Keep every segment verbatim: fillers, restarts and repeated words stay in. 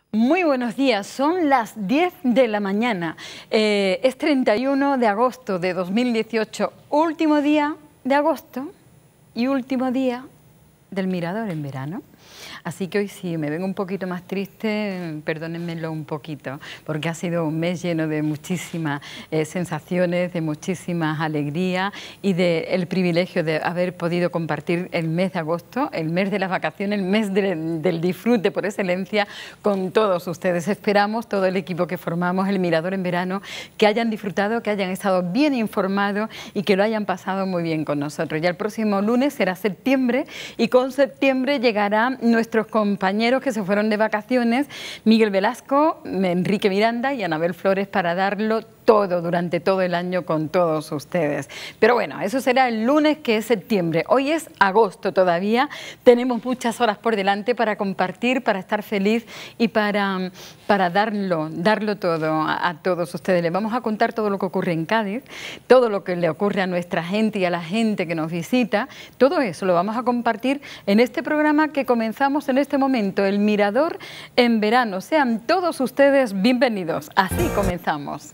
Muy buenos días, son las diez de la mañana, eh, es treinta y uno de agosto de dos mil dieciocho, último día de agosto y último día del Mirador en verano. Así que hoy sí, me vengo un poquito más triste, perdónenmelo un poquito, porque ha sido un mes lleno de muchísimas eh, sensaciones, de muchísimas alegrías y del privilegio de haber podido compartir el mes de agosto, el mes de las vacaciones, el mes de, del disfrute por excelencia con todos ustedes. Esperamos, todo el equipo que formamos el Mirador en verano, que hayan disfrutado, que hayan estado bien informados y que lo hayan pasado muy bien con nosotros. Ya el próximo lunes será septiembre y con septiembre llegará nuestros compañeros que se fueron de vacaciones, Miguel Velasco, Enrique Miranda y Anabel Flores, para darlo todo durante todo el año con todos ustedes. Pero bueno, eso será el lunes, que es septiembre. Hoy es agosto todavía, tenemos muchas horas por delante para compartir, para estar feliz y para, para darlo, darlo todo a, a todos ustedes. Les vamos a contar todo lo que ocurre en Cádiz, todo lo que le ocurre a nuestra gente y a la gente que nos visita. Todo eso lo vamos a compartir en este programa que comenzamos en este momento, El Mirador en verano. Sean todos ustedes bienvenidos. Así comenzamos.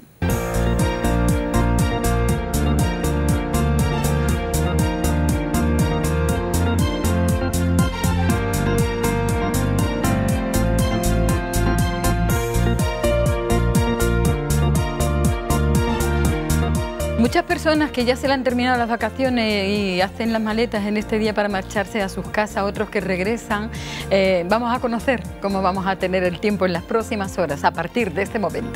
Muchas personas que ya se le han terminado las vacaciones y hacen las maletas en este día para marcharse a sus casas, otros que regresan, eh, vamos a conocer cómo vamos a tener el tiempo en las próximas horas a partir de este momento.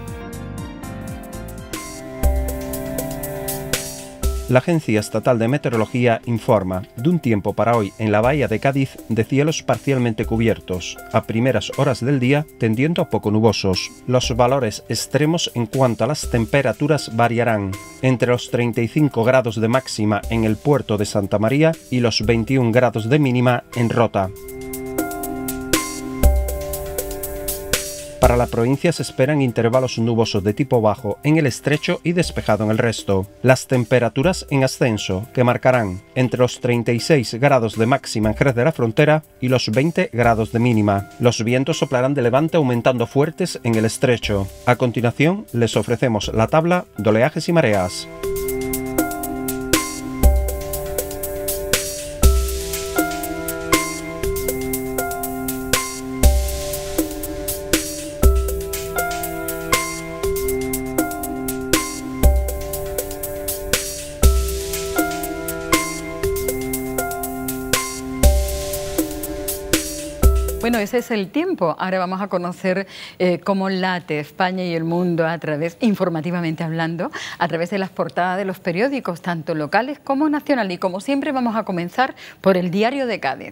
La Agencia Estatal de Meteorología informa de un tiempo para hoy en la bahía de Cádiz de cielos parcialmente cubiertos, a primeras horas del día tendiendo a poco nubosos. Los valores extremos en cuanto a las temperaturas variarán entre los treinta y cinco grados de máxima en el puerto de Santa María y los veintiún grados de mínima en Rota. Para la provincia se esperan intervalos nubosos de tipo bajo en el estrecho y despejado en el resto. Las temperaturas en ascenso, que marcarán entre los treinta y seis grados de máxima en Jerez de la Frontera y los veinte grados de mínima. Los vientos soplarán de levante aumentando fuertes en el estrecho. A continuación les ofrecemos la tabla de oleajes y mareas. Bueno, ese es el tiempo. Ahora vamos a conocer eh, cómo late España y el mundo a través, informativamente hablando, a través de las portadas de los periódicos, tanto locales como nacionales. Y como siempre vamos a comenzar por el Diario de Cádiz,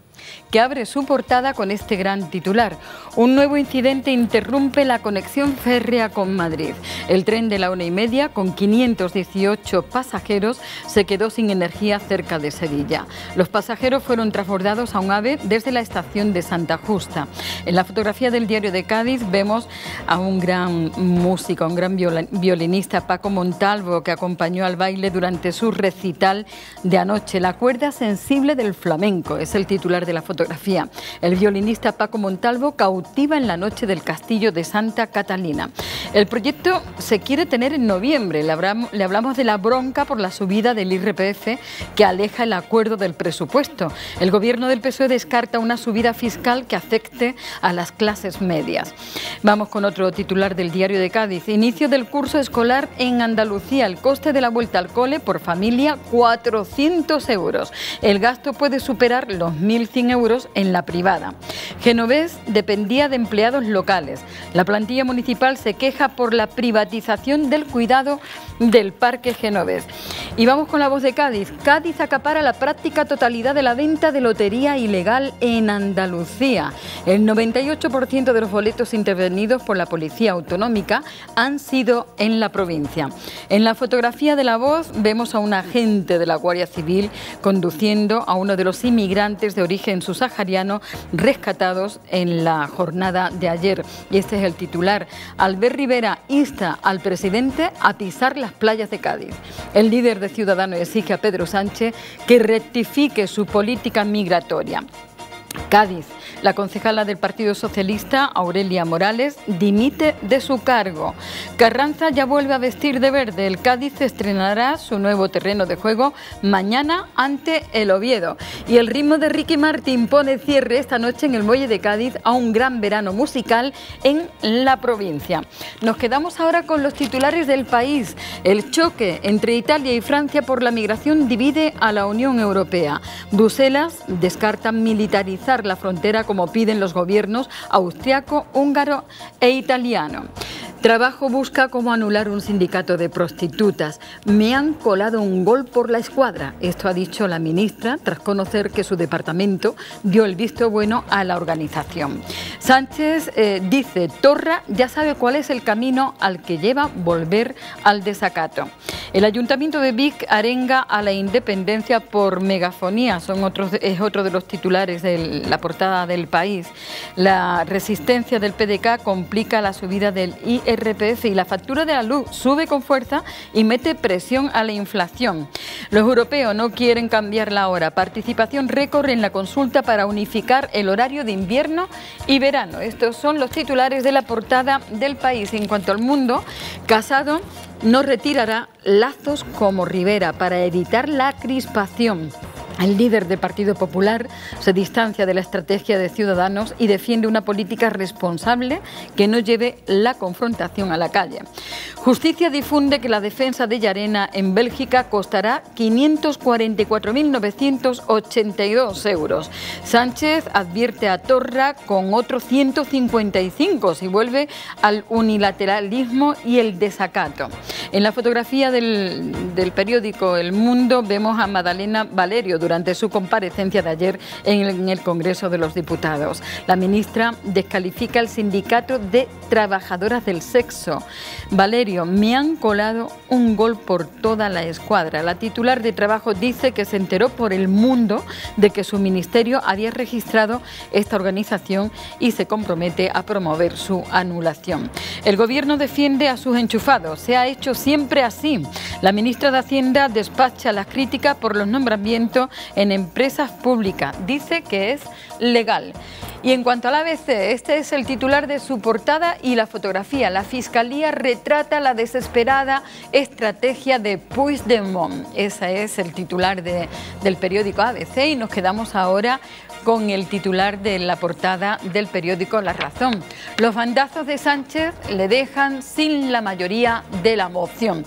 que abre su portada con este gran titular: un nuevo incidente interrumpe la conexión férrea con Madrid. El tren de la una y media, con quinientos dieciocho pasajeros, se quedó sin energía cerca de Sevilla. Los pasajeros fueron transbordados a un AVE desde la estación de Santa Justa. En la fotografía del Diario de Cádiz vemos a un gran músico, un gran violinista, Paco Montalvo, que acompañó al baile durante su recital de anoche. La cuerda sensible del flamenco es el titular de la fotografía. El violinista Paco Montalvo cautiva en la noche del Castillo de Santa Catalina. El proyecto se quiere tener en noviembre. Le hablamos, le hablamos de la bronca por la subida del I R P F que aleja el acuerdo del presupuesto. El gobierno del P S O E descarta una subida fiscal que afecte a las clases medias. Vamos con otro titular del Diario de Cádiz. Inicio del curso escolar en Andalucía. El coste de la vuelta al cole por familia, cuatrocientos euros. El gasto puede superar los mil cien euros en la privada. Genovés dependía de empleados locales. La plantilla municipal se queja por la privatización del cuidado del Parque Genovés. Y vamos con la Voz de Cádiz. Cádiz acapara la práctica totalidad de la venta de lotería ilegal en Andalucía. El noventa y ocho por ciento de los boletos intervenidos por la Policía Autonómica han sido en la provincia. En la fotografía de la Voz vemos a un agente de la Guardia Civil conduciendo a uno de los inmigrantes de origen subsahariano rescatados en la jornada de ayer. Y este es el titular. Albert Rivera insta al presidente a pisar las playas de Cádiz. El líder de Ciudadanos exige a Pedro Sánchez que rectifique su política migratoria. Cádiz. La concejala del Partido Socialista, Aurelia Morales, dimite de su cargo. Carranza ya vuelve a vestir de verde. El Cádiz estrenará su nuevo terreno de juego mañana ante el Oviedo. Y el ritmo de Ricky Martin pone cierre esta noche en el Muelle de Cádiz a un gran verano musical en la provincia. Nos quedamos ahora con los titulares del país. El choque entre Italia y Francia por la migración divide a la Unión Europea. Bruselas descarta militarizar la frontera como piden los gobiernos austriaco, húngaro e italiano. Trabajo busca cómo anular un sindicato de prostitutas. Me han colado un gol por la escuadra. Esto ha dicho la ministra tras conocer que su departamento dio el visto bueno a la organización. Sánchez eh, dice, Torra ya sabe cuál es el camino al que lleva volver al desacato. El Ayuntamiento de Vic arenga a la independencia por megafonía. Son otros, es otro de los titulares de la portada del país. La resistencia del P D K complica la subida del I R P F y la factura de la luz sube con fuerza y mete presión a la inflación. Los europeos no quieren cambiar la hora. Participación récord en la consulta para unificar el horario de invierno y verano. Estos son los titulares de la portada del país. En cuanto al mundo, Casado no retirará lazos como Rivera para evitar la crispación. El líder del Partido Popular se distancia de la estrategia de Ciudadanos y defiende una política responsable que no lleve la confrontación a la calle. Justicia difunde que la defensa de Llarena en Bélgica costará quinientos cuarenta y cuatro mil novecientos ochenta y dos euros. Sánchez advierte a Torra con otros ciento cincuenta y cinco si vuelve al unilateralismo y el desacato. En la fotografía del, del periódico El Mundo vemos a Madalena Valerio durante su comparecencia de ayer en el, en el Congreso de los Diputados. La ministra descalifica el sindicato de trabajadoras del sexo. Valerio, me han colado un gol por toda la escuadra. La titular de Trabajo dice que se enteró por El Mundo de que su ministerio había registrado esta organización y se compromete a promover su anulación. El Gobierno defiende a sus enchufados. Se ha hecho siempre así. La ministra de Hacienda despacha las críticas por los nombramientos en empresas públicas. Dice que es legal. Y en cuanto al A B C, este es el titular de su portada y la fotografía. La Fiscalía retrata la desesperada estrategia de Puigdemont. Ese es el titular de, del periódico A B C y nos quedamos ahora con el titular de la portada del periódico La Razón. Los bandazos de Sánchez le dejan sin la mayoría de la moción.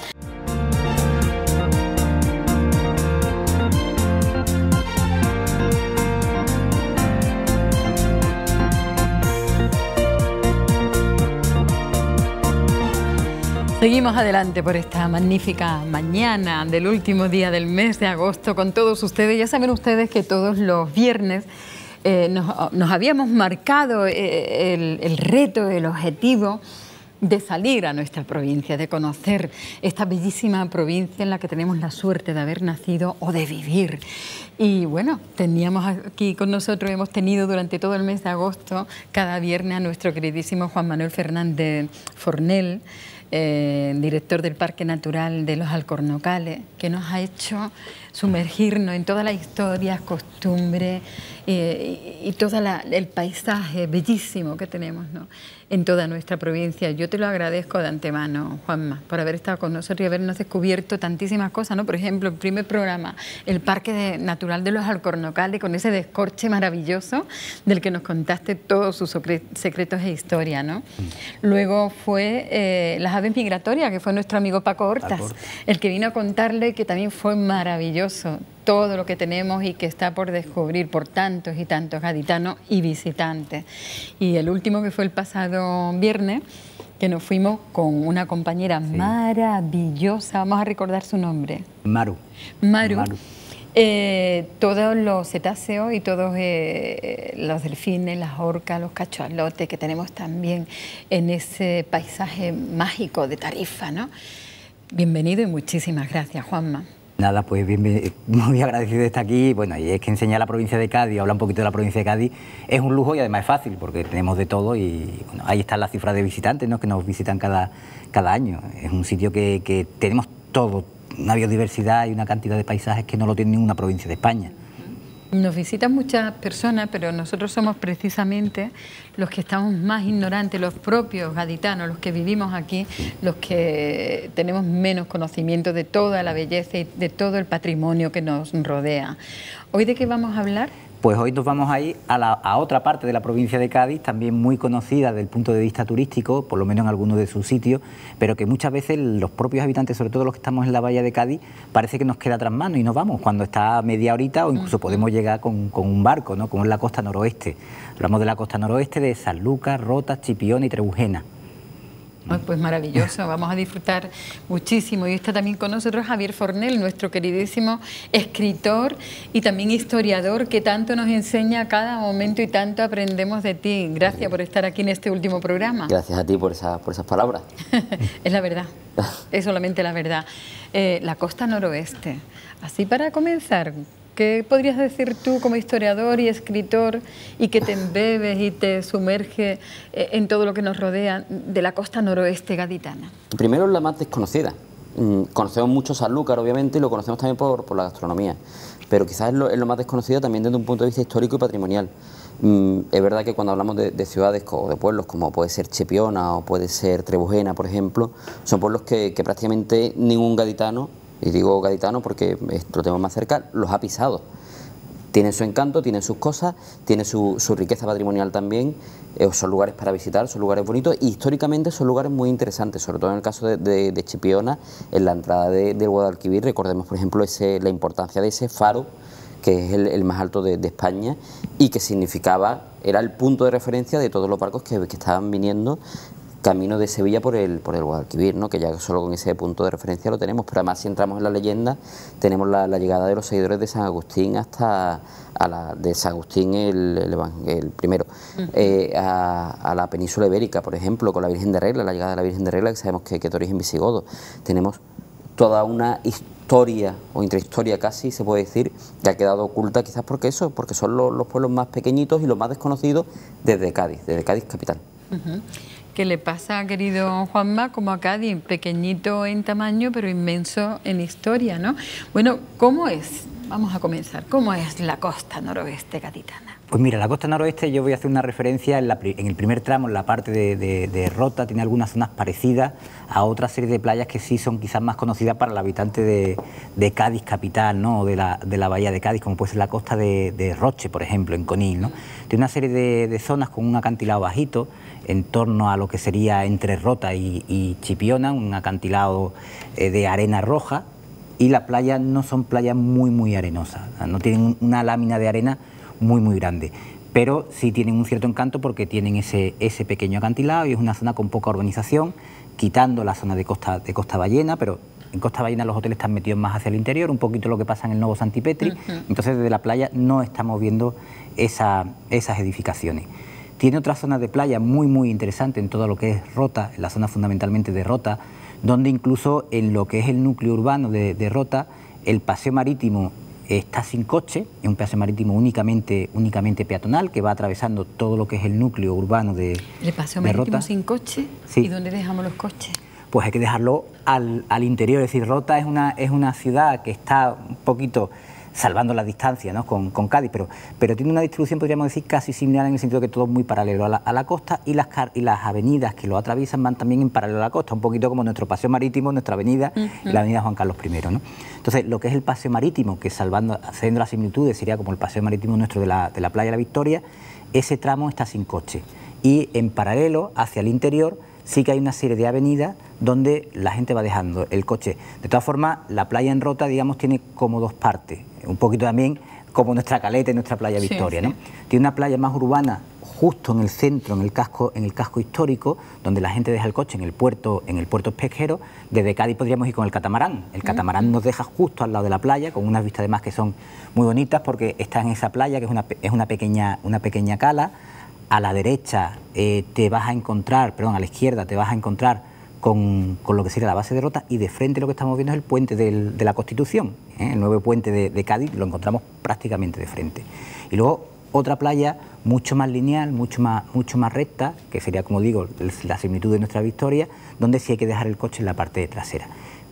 Seguimos adelante por esta magnífica mañana del último día del mes de agosto con todos ustedes. Ya saben ustedes que todos los viernes eh, nos, nos habíamos marcado eh, el, el reto, el objetivo de salir a nuestra provincia, de conocer esta bellísima provincia en la que tenemos la suerte de haber nacido o de vivir. Y bueno, teníamos aquí con nosotros, hemos tenido durante todo el mes de agosto, cada viernes a nuestro queridísimo Juan Manuel Fernández Fornell, Eh, director del Parque Natural de los Alcornocales, que nos ha hecho sumergirnos en todas las historias, costumbres eh, y, y todo el paisaje bellísimo que tenemos, ¿no?, en toda nuestra provincia. Yo te lo agradezco de antemano, Juanma, por haber estado con nosotros y habernos descubierto tantísimas cosas, ¿no? Por ejemplo, el primer programa, el Parque de, Natural de los Alcornocales, con ese descorche maravilloso del que nos contaste todos sus secretos e historia, ¿no? Mm. Luego fue eh, las aves migratorias, que fue nuestro amigo Paco Hortas, Paco. el que vino a contarle, que también fue maravilloso todo lo que tenemos y que está por descubrir por tantos y tantos gaditanos y visitantes. Y el último, que fue el pasado viernes, que nos fuimos con una compañera sí. maravillosa, vamos a recordar su nombre. Maru. Maru. Maru. Eh, todos los cetáceos y todos eh, los delfines, las orcas, los cachalotes que tenemos también en ese paisaje mágico de Tarifa, ¿no? Bienvenido y muchísimas gracias, Juanma. Nada, pues bien, muy agradecido de estar aquí. Bueno, y es que enseñar la provincia de Cádiz, hablar un poquito de la provincia de Cádiz, es un lujo y además es fácil, porque tenemos de todo y bueno, ahí están las cifras de visitantes, ¿no?, que nos visitan cada, cada año. Es un sitio que, que tenemos todo, una biodiversidad y una cantidad de paisajes que no lo tiene ninguna provincia de España. Nos visitan muchas personas, pero nosotros somos precisamente los que estamos más ignorantes, los propios gaditanos, los que vivimos aquí, los que tenemos menos conocimiento de toda la belleza y de todo el patrimonio que nos rodea. ¿Hoy de qué vamos a hablar? Pues hoy nos vamos a ir a, la, a otra parte de la provincia de Cádiz, también muy conocida desde el punto de vista turístico, por lo menos en algunos de sus sitios, pero que muchas veces los propios habitantes, sobre todo los que estamos en la bahía de Cádiz, parece que nos queda tras mano y nos vamos, cuando está a media horita o incluso podemos llegar con, con un barco, ¿no? Como es la costa noroeste. Hablamos de la costa noroeste de Sanlúcar, Rota, Chipiona y Trebujena. Pues maravilloso, vamos a disfrutar muchísimo. Y está también con nosotros Javier Fornel, nuestro queridísimo escritor y también historiador, que tanto nos enseña a cada momento y tanto aprendemos de ti. Gracias por estar aquí en este último programa. Gracias a ti por, esa, por esas palabras. Es la verdad, es solamente la verdad. Eh, la costa noroeste, así para comenzar, ¿qué podrías decir tú como historiador y escritor y que te embebes y te sumerge en todo lo que nos rodea de la costa noroeste gaditana? Primero es la más desconocida. Conocemos mucho Sanlúcar, obviamente, y lo conocemos también por, por la gastronomía, pero quizás es lo, es lo más desconocido también desde un punto de vista histórico y patrimonial. Es verdad que cuando hablamos de, de ciudades o de pueblos como puede ser Chipiona o puede ser Trebujena, por ejemplo, son pueblos que, que prácticamente ningún gaditano, y digo gaditano porque lo tenemos más cerca, los ha pisado. Tienen su encanto, tienen sus cosas, tienen su, su riqueza patrimonial también, eh, son lugares para visitar, son lugares bonitos y históricamente son lugares muy interesantes, sobre todo en el caso de, de, de Chipiona, en la entrada de, del Guadalquivir. Recordemos, por ejemplo, ese, la importancia de ese faro, que es el, el más alto de, de España y que significaba, era el punto de referencia de todos los barcos que, que estaban viniendo camino de Sevilla por el, por el Guadalquivir, ¿no? Que ya solo con ese punto de referencia lo tenemos, pero además si entramos en la leyenda tenemos la, la llegada de los seguidores de San Agustín hasta a la, de San Agustín el, el, el primero, uh-huh. eh, a, a la península ibérica, por ejemplo, con la Virgen de Regla, la llegada de la Virgen de Regla, que sabemos que, que es de origen visigodo. Tenemos toda una historia o intrahistoria casi, se puede decir, que ha quedado oculta quizás porque eso, porque son los, los pueblos más pequeñitos y los más desconocidos desde Cádiz, desde Cádiz capital. Uh-huh. ¿Qué le pasa, querido Juanma, como a Cádiz, pequeñito en tamaño, pero inmenso en historia, ¿no? Bueno, ¿cómo es? Vamos a comenzar. ¿Cómo es la costa noroeste gaditana? Pues mira, la costa noroeste, yo voy a hacer una referencia en, la, en el primer tramo, en la parte de, de, de Rota, tiene algunas zonas parecidas a otra serie de playas que sí son quizás más conocidas para el habitante de, de Cádiz capital, ¿no? O de la, de la bahía de Cádiz, como puede ser la costa de, de Roche, por ejemplo, en Conil, ¿no? Tiene una serie de, de zonas con un acantilado bajito, en torno a lo que sería entre Rota y, y Chipiona, un acantilado eh, de arena roja, y las playas no son playas muy, muy arenosas, no tienen una lámina de arena muy, muy grande, pero sí tienen un cierto encanto porque tienen ese, ese pequeño acantilado y es una zona con poca urbanización, quitando la zona de Costa, de Costa Ballena, pero en Costa Ballena los hoteles están metidos más hacia el interior, un poquito lo que pasa en el Novo Santipetri, uh-huh. Entonces desde la playa no estamos viendo esa, esas edificaciones. Tiene otra zona de playa muy, muy interesante en todo lo que es Rota, en la zona fundamentalmente de Rota, donde incluso en lo que es el núcleo urbano de, de Rota, el paseo marítimo está sin coche, es un paseo marítimo únicamente, únicamente peatonal, que va atravesando todo lo que es el núcleo urbano de Rota. ¿El paseo marítimo sin coche? Sí. ¿Y dónde dejamos los coches? Pues hay que dejarlo al, al interior, es decir, Rota es una, es una ciudad que está un poquito salvando la distancia, ¿no? con, con Cádiz, pero, pero tiene una distribución, podríamos decir, casi similar en el sentido que todo es muy paralelo a la, a la costa y las, y las avenidas que lo atraviesan van también en paralelo a la costa, un poquito como nuestro paseo marítimo, nuestra avenida, uh-huh. y la avenida Juan Carlos primero, ¿no? Entonces, lo que es el paseo marítimo, que salvando, haciendo las similitudes, sería como el paseo marítimo nuestro de la, de la playa de la Victoria, ese tramo está sin coche. Y en paralelo, hacia el interior, sí que hay una serie de avenidas donde la gente va dejando el coche. De todas formas, la playa en Rota, digamos, tiene como dos partes, un poquito también como nuestra caleta y nuestra playa Victoria, sí, sí. ¿no? Tiene una playa más urbana justo en el centro, en el casco, en el casco histórico, donde la gente deja el coche en el puerto, en el puerto pesquero. Desde Cádiz podríamos ir con el catamarán. El catamarán uh-huh. nos deja justo al lado de la playa, con unas vistas además que son muy bonitas, porque está en esa playa, que es una, es una pequeña, una pequeña cala. A la derecha eh, te vas a encontrar, perdón, a la izquierda te vas a encontrar con, con lo que sería la base de Rota, y de frente lo que estamos viendo es el puente del, de la Constitución, ¿eh? El nuevo puente de, de Cádiz, lo encontramos prácticamente de frente. Y luego otra playa mucho más lineal, mucho más, mucho más recta, que sería, como digo, la similitud de nuestra Victoria, donde sí hay que dejar el coche en la parte trasera.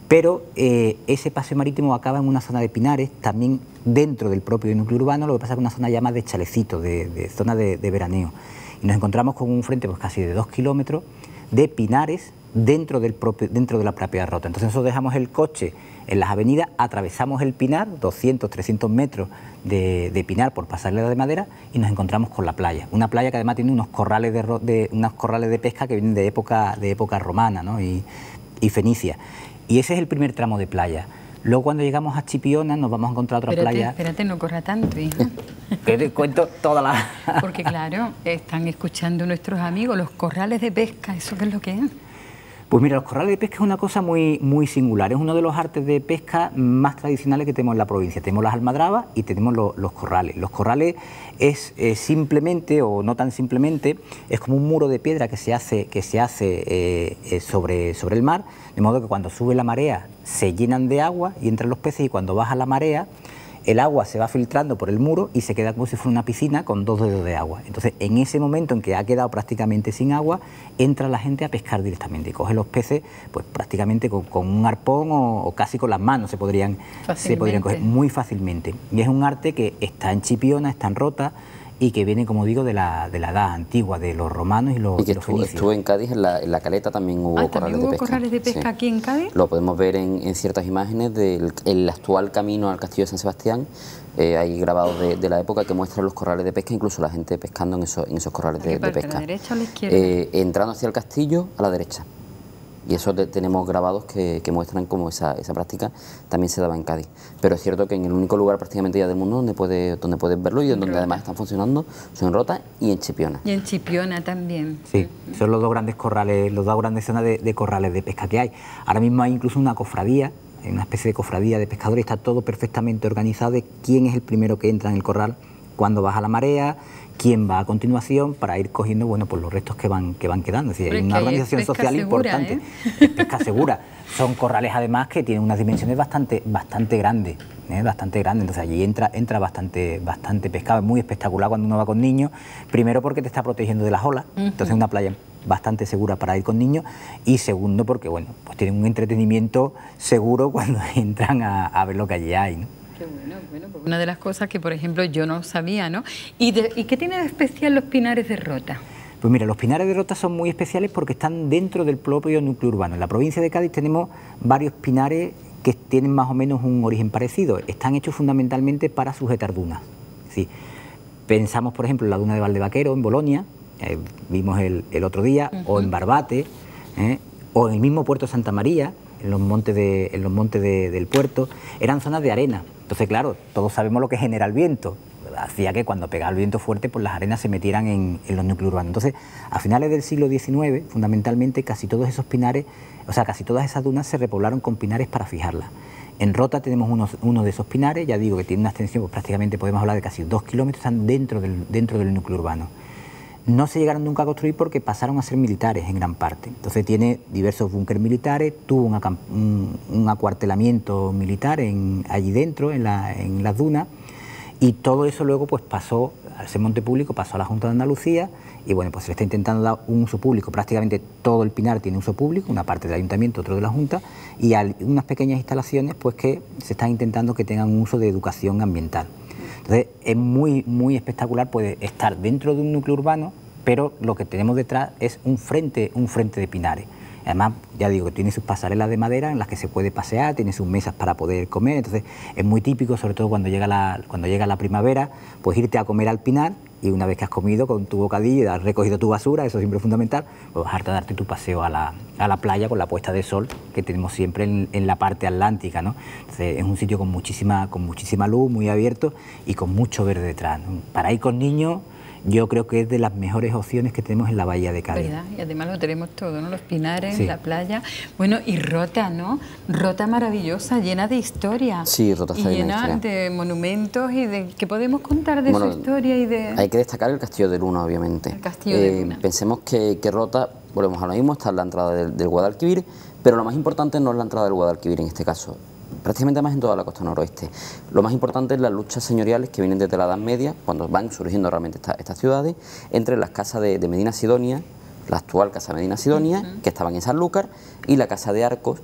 Pero eh, ese paseo marítimo acaba en una zona de pinares, también dentro del propio núcleo urbano, lo que pasa es que una zona llamada de chalecito, de, de zona de, de veraneo. Y nos encontramos con un frente pues, casi de dos kilómetros de pinares dentro, del propio, dentro de la propia Rota. Entonces nosotros dejamos el coche en las avenidas, atravesamos el pinar, doscientos, trescientos metros de, de pinar por pasarela de madera, y nos encontramos con la playa. Una playa que además tiene unos corrales de, de, unos corrales de pesca que vienen de época, de época romana, ¿no? y, y fenicia. Y ese es el primer tramo de playa. Luego cuando llegamos a Chipiona nos vamos a encontrar otra espérate, playa... Espérate, no corra tanto, hija. Que te cuento toda la... Porque claro, están escuchando nuestros amigos los corrales de pesca, ¿eso qué es lo que es? Pues mira, los corrales de pesca es una cosa muy, muy singular, es uno de los artes de pesca más tradicionales que tenemos en la provincia. Tenemos las almadrabas y tenemos lo, los corrales. Los corrales es eh, simplemente, o no tan simplemente, es como un muro de piedra que se hace, que se hace eh, eh, sobre, sobre el mar, de modo que cuando sube la marea se llenan de agua y entran los peces, y cuando baja la marea el agua se va filtrando por el muro y se queda como si fuera una piscina con dos dedos de agua. Entonces, en ese momento en que ha quedado prácticamente sin agua, entra la gente a pescar directamente y coge los peces pues prácticamente con, con un arpón o, o casi con las manos se podrían, se podrían coger muy fácilmente. Y es un arte que está en Chipiona, está en Rota, y que viene, como digo, de la, de la edad antigua, de los romanos y los, y que y los estuvo, fenicios. estuvo en Cádiz, en la, en la Caleta también hubo ah, corrales ¿también de hubo pesca. corrales de pesca sí. aquí en Cádiz? Lo podemos ver en, en ciertas imágenes del el actual camino al Castillo de San Sebastián. Eh, hay grabados de, de la época que muestran los corrales de pesca, incluso la gente pescando en, eso, en esos corrales de, de pesca. ¿A la derecha o a la izquierda? Eh, entrando hacia el castillo, a la derecha. Y eso de, tenemos grabados que, que muestran cómo esa, esa práctica también se daba en Cádiz. Pero es cierto que en el único lugar prácticamente ya del mundo donde, puede, donde puedes verlo y en donde además están funcionando son en Rota y en Chipiona. Y en Chipiona también. Sí, son los dos grandes corrales, los dos grandes zonas de, de corrales de pesca que hay. Ahora mismo hay incluso una cofradía, una especie de cofradía de pescadores, está todo perfectamente organizado de quién es el primero que entra en el corral, cuándo baja la marea, quién va a continuación, para ir cogiendo bueno pues los restos que van que van quedando. Es decir, hay una organización social segura, importante. ¿eh? Es pesca segura. Son corrales además que tienen unas dimensiones bastante bastante grandes, ¿eh? bastante grandes. Entonces allí entra entra bastante bastante pescado. Es muy espectacular cuando uno va con niños. Primero porque te está protegiendo de las olas. Uh-huh. Entonces es una playa bastante segura para ir con niños, y segundo porque bueno pues tienen un entretenimiento seguro cuando entran a, a ver lo que allí hay, ¿no? Qué bueno, bueno, pues una de las cosas que, por ejemplo, yo no sabía, ¿no? ¿Y, de, ¿y qué tiene de especial los pinares de Rota? Pues mira, los pinares de Rota son muy especiales porque están dentro del propio núcleo urbano. En la provincia de Cádiz tenemos varios pinares que tienen más o menos un origen parecido. Están hechos fundamentalmente para sujetar dunas. ¿Sí? Pensamos, por ejemplo, en la duna de Valdevaquero, en Bolonia, eh, vimos el, el otro día, uh-huh. o en Barbate, eh, o en el mismo puerto de Santa María, en los montes, de, en los montes de, del puerto, eran zonas de arena. Entonces, claro, todos sabemos lo que genera el viento. Hacía que cuando pegaba el viento fuerte, pues las arenas se metieran en, en los núcleos urbanos. Entonces, a finales del siglo diecinueve, fundamentalmente, casi todos esos pinares, o sea, casi todas esas dunas se repoblaron con pinares para fijarlas. En Rota tenemos unos, uno de esos pinares, ya digo que tiene una extensión, pues prácticamente podemos hablar de casi dos kilómetros, están dentro del, dentro del núcleo urbano. No se llegaron nunca a construir porque pasaron a ser militares en gran parte. Entonces tiene diversos búnkeres militares, tuvo un, un, un acuartelamiento militar en, allí dentro, en, la, en las dunas, y todo eso luego pues pasó, al ser monte público, pasó a la Junta de Andalucía, y bueno, pues se le está intentando dar un uso público. Prácticamente todo el pinar tiene uso público, una parte del ayuntamiento, otro de la Junta, y hay unas pequeñas instalaciones pues que se están intentando que tengan un uso de educación ambiental. Entonces es muy, muy espectacular, puede estar dentro de un núcleo urbano, pero lo que tenemos detrás es un frente, un frente de pinares. Además, ya digo, tiene sus pasarelas de madera en las que se puede pasear, tiene sus mesas para poder comer, entonces es muy típico, sobre todo cuando llega la, cuando llega la primavera, pues irte a comer al pinar, y una vez que has comido con tu bocadillo y has recogido tu basura, eso siempre es fundamental, pues bajarte a darte tu paseo a la, a la playa con la puesta de sol que tenemos siempre en, en la parte atlántica, ¿no? Entonces es un sitio con muchísima, con muchísima luz, muy abierto y con mucho verde detrás, ¿no? Para ir con niños, yo creo que es de las mejores opciones que tenemos en la bahía de Cádiz. ¿Verdad? Y además lo tenemos todo, ¿no? Los pinares, sí. la playa. Bueno, y Rota, ¿no? Rota maravillosa, llena de historia. Sí, Rota está y llena llena de, de monumentos y de... ¿Qué podemos contar de bueno, su historia y de...? Hay que destacar el Castillo de Luna, obviamente. El Castillo eh, de Luna. Pensemos que, que Rota, volvemos a lo mismo, está en la entrada del, del Guadalquivir, pero lo más importante no es la entrada del Guadalquivir en este caso. Prácticamente más en toda la costa noroeste. Lo más importante es las luchas señoriales que vienen desde la Edad Media, cuando van surgiendo realmente esta, estas ciudades, entre las casas de, de Medina Sidonia, la actual casa Medina Sidonia, uh-huh. que estaban en Sanlúcar, y la casa de Arcos,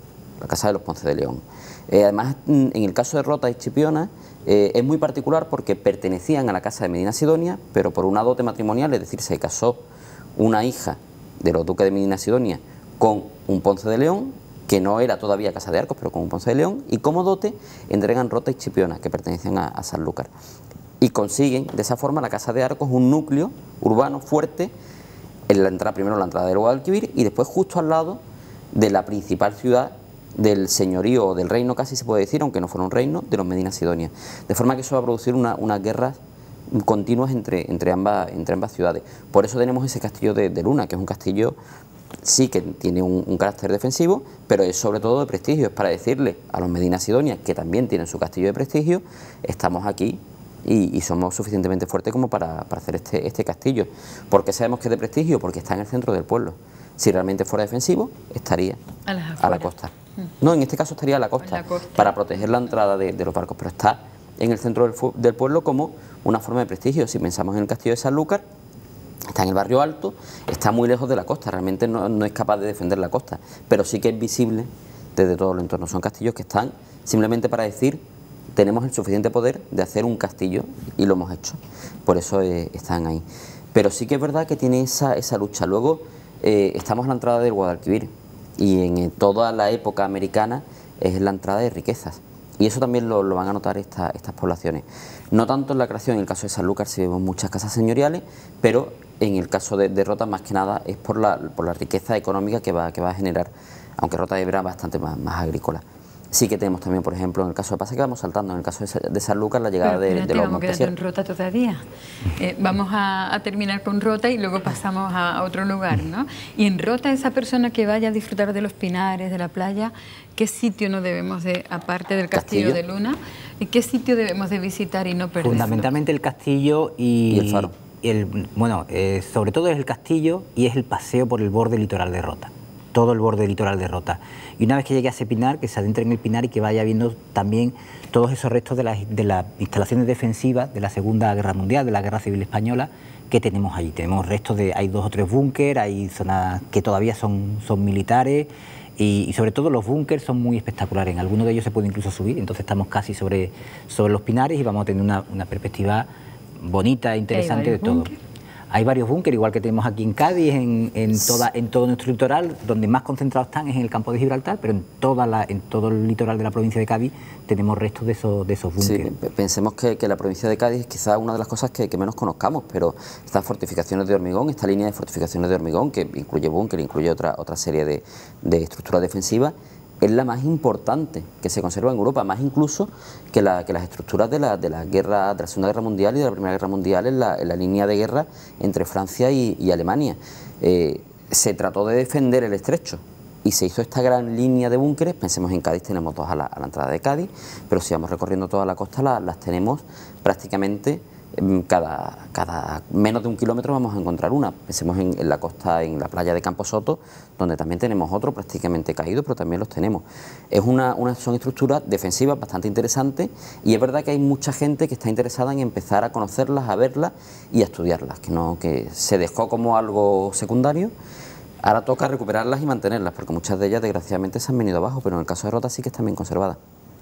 la casa de los Ponce de León. Eh, además, en el caso de Rota y Chipiona, eh, es muy particular porque pertenecían a la casa de Medina Sidonia, pero por una dote matrimonial, es decir, se casó una hija de los duques de Medina Sidonia con un Ponce de León, que no era todavía Casa de Arcos, pero con un Ponce de León, y como dote entregan Rota y Chipiona, que pertenecían a, a Sanlúcar. Y consiguen, de esa forma, la Casa de Arcos, un núcleo urbano fuerte, en la entrada, primero la entrada del Guadalquivir, y después justo al lado de la principal ciudad del señorío o del reino, casi se puede decir, aunque no fuera un reino, de los Medina Sidonia. De forma que eso va a producir una, unas guerras continuas entre, entre, ambas, entre ambas ciudades. Por eso tenemos ese castillo de, de Luna, que es un castillo, sí que tiene un, un carácter defensivo, pero es sobre todo de prestigio. Es para decirle a los Medina Sidonia, que también tienen su castillo de prestigio, estamos aquí y, y somos suficientemente fuertes como para, para hacer este, este castillo. ¿Por qué sabemos que es de prestigio? Porque está en el centro del pueblo. Si realmente fuera defensivo, estaría a, a la costa. No, en este caso estaría a la costa, la costa. para proteger la entrada de, de los barcos, pero está en el centro del, del pueblo como una forma de prestigio. Si pensamos en el castillo de Sanlúcar, está en el barrio alto, está muy lejos de la costa, realmente no, no es capaz de defender la costa, pero sí que es visible desde todo el entorno. Son castillos que están simplemente para decir, tenemos el suficiente poder de hacer un castillo y lo hemos hecho, por eso eh, están ahí. Pero sí que es verdad que tiene esa, esa lucha. Luego eh, estamos a la entrada del Guadalquivir y en eh, toda la época americana es la entrada de riquezas. Y eso también lo, lo van a notar esta, estas poblaciones. No tanto en la creación, en el caso de Sanlúcar sí vemos muchas casas señoriales, pero en el caso de, de Rota más que nada es por la, por la riqueza económica que va, que va a generar, aunque Rota era bastante más, más agrícola. Sí que tenemos también, por ejemplo, en el caso de Pasa que vamos saltando, en el caso de, de Sanlúcar la llegada pero, de, de los Montesinos. Vamos quedando en Rota todavía. Eh, vamos a, a terminar con Rota y luego pasamos a, a otro lugar, ¿no? Y en Rota, esa persona que vaya a disfrutar de los pinares, de la playa, ¿qué sitio no debemos de, aparte del Castillo, Castillo. de Luna, qué sitio debemos de visitar y no perderlo? Fundamentalmente el Castillo y, y el faro. Y el, bueno, eh, sobre todo es el Castillo y es el paseo por el borde litoral de Rota. Todo el borde litoral de Rota. Y una vez que llegue a ese pinar, que se adentre en el pinar y que vaya viendo también todos esos restos de las, de las instalaciones defensivas de la Segunda Guerra Mundial, de la Guerra Civil Española, que tenemos allí. Tenemos restos de, hay dos o tres búnker, hay zonas que todavía son, son militares y, y sobre todo los búnkers son muy espectaculares. En algunos de ellos se puede incluso subir, entonces estamos casi sobre, sobre los pinares y vamos a tener una, una perspectiva bonita e interesante de todo. Búnker. Hay varios búnkeres, igual que tenemos aquí en Cádiz, en, en, toda, en todo nuestro litoral, donde más concentrados están es en el campo de Gibraltar, pero en, toda la, en todo el litoral de la provincia de Cádiz tenemos restos de esos, de esos búnkeres. Sí, pensemos que, que la provincia de Cádiz es quizás una de las cosas que, que menos conozcamos, pero estas fortificaciones de hormigón, esta línea de fortificaciones de hormigón, que incluye búnker, incluye otra, otra serie de, de estructuras defensivas, es la más importante que se conserva en Europa, más incluso que, la, que las estructuras de la, de la guerra, de la Segunda Guerra Mundial y de la Primera Guerra Mundial en la, en la línea de guerra entre Francia y, y Alemania. Eh, se trató de defender el estrecho y se hizo esta gran línea de búnkeres. Pensemos en Cádiz, tenemos dos a la, a la entrada de Cádiz, pero si vamos recorriendo toda la costa la, las tenemos prácticamente Cada, cada menos de un kilómetro vamos a encontrar una. Pensemos en, en la costa, en la playa de Camposoto, donde también tenemos otro prácticamente caído, pero también los tenemos. Es una, una, son estructuras defensivas bastante interesantes y es verdad que hay mucha gente que está interesada en empezar a conocerlas, a verlas y a estudiarlas, que, no, que se dejó como algo secundario. Ahora toca recuperarlas y mantenerlas, porque muchas de ellas desgraciadamente se han venido abajo, pero en el caso de Rota sí que están bien conservadas.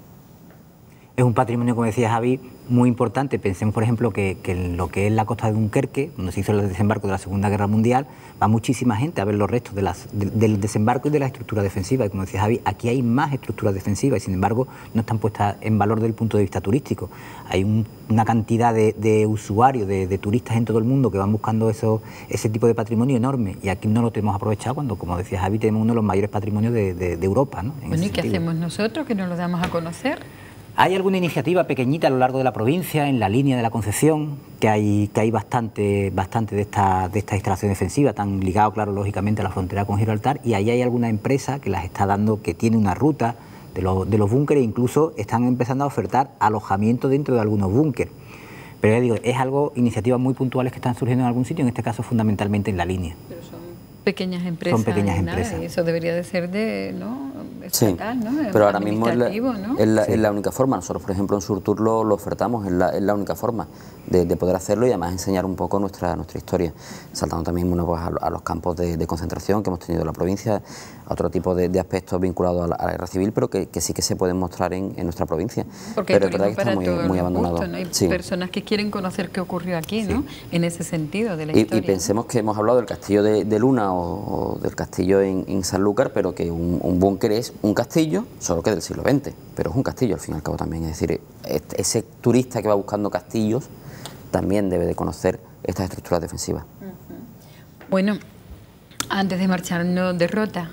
Es un patrimonio, como decía Javi, muy importante. Pensemos, por ejemplo, que, que en lo que es la costa de Dunkerque, donde se hizo el desembarco de la Segunda Guerra Mundial, va muchísima gente a ver los restos de las, de, del desembarco y de la estructura defensiva. Y como decía Javi, aquí hay más estructuras defensivas y, sin embargo, no están puestas en valor desde el punto de vista turístico. Hay un, una cantidad de, de usuarios, de, de turistas en todo el mundo que van buscando eso, ese tipo de patrimonio enorme y aquí no lo tenemos aprovechado cuando, como decía Javi, tenemos uno de los mayores patrimonios de, de, de Europa, ¿no? Bueno, ¿y qué hacemos nosotros que no lo damos a conocer? Hay alguna iniciativa pequeñita a lo largo de la provincia, en la línea de la Concepción, que hay, que hay bastante, bastante de esta, de esta instalación defensiva, están ligados, claro, lógicamente a la frontera con Gibraltar, y ahí hay alguna empresa que las está dando, que tiene una ruta de, lo, de los búnkeres, incluso están empezando a ofertar alojamiento dentro de algunos búnkeres. Pero ya digo, es algo, iniciativas muy puntuales que están surgiendo en algún sitio, en este caso fundamentalmente en la línea. Pero son pequeñas empresas. Son pequeñas empresas. Y eso debería de ser de, ¿no? Sí, estatal, ¿no? Pero ahora mismo es la, ¿no? es, la, Sí. es la única forma. Nosotros, por ejemplo, en Surtour lo, lo ofertamos, es la, es la única forma de, de poder hacerlo y además enseñar un poco nuestra, nuestra historia, saltando también bueno, pues a, a los campos de, de concentración que hemos tenido en la provincia, a otro tipo de, de aspectos vinculados a la, a la guerra civil, pero que, que sí que se pueden mostrar en, en nuestra provincia. Porque pero es es verdad que está muy, muy abandonado. Gusto, ¿no? Hay sí. personas que quieren conocer qué ocurrió aquí, ¿no? Sí. En ese sentido de la y, historia. Y pensemos que hemos hablado del castillo de, de Luna o, o del castillo en, en Sanlúcar, pero que un, un búnker es un castillo, solo que del siglo veinte, pero es un castillo al fin y al cabo también. Es decir, ese turista que va buscando castillos también debe de conocer estas estructuras defensivas. Uh-huh. Bueno, antes de marcharnos de Rota,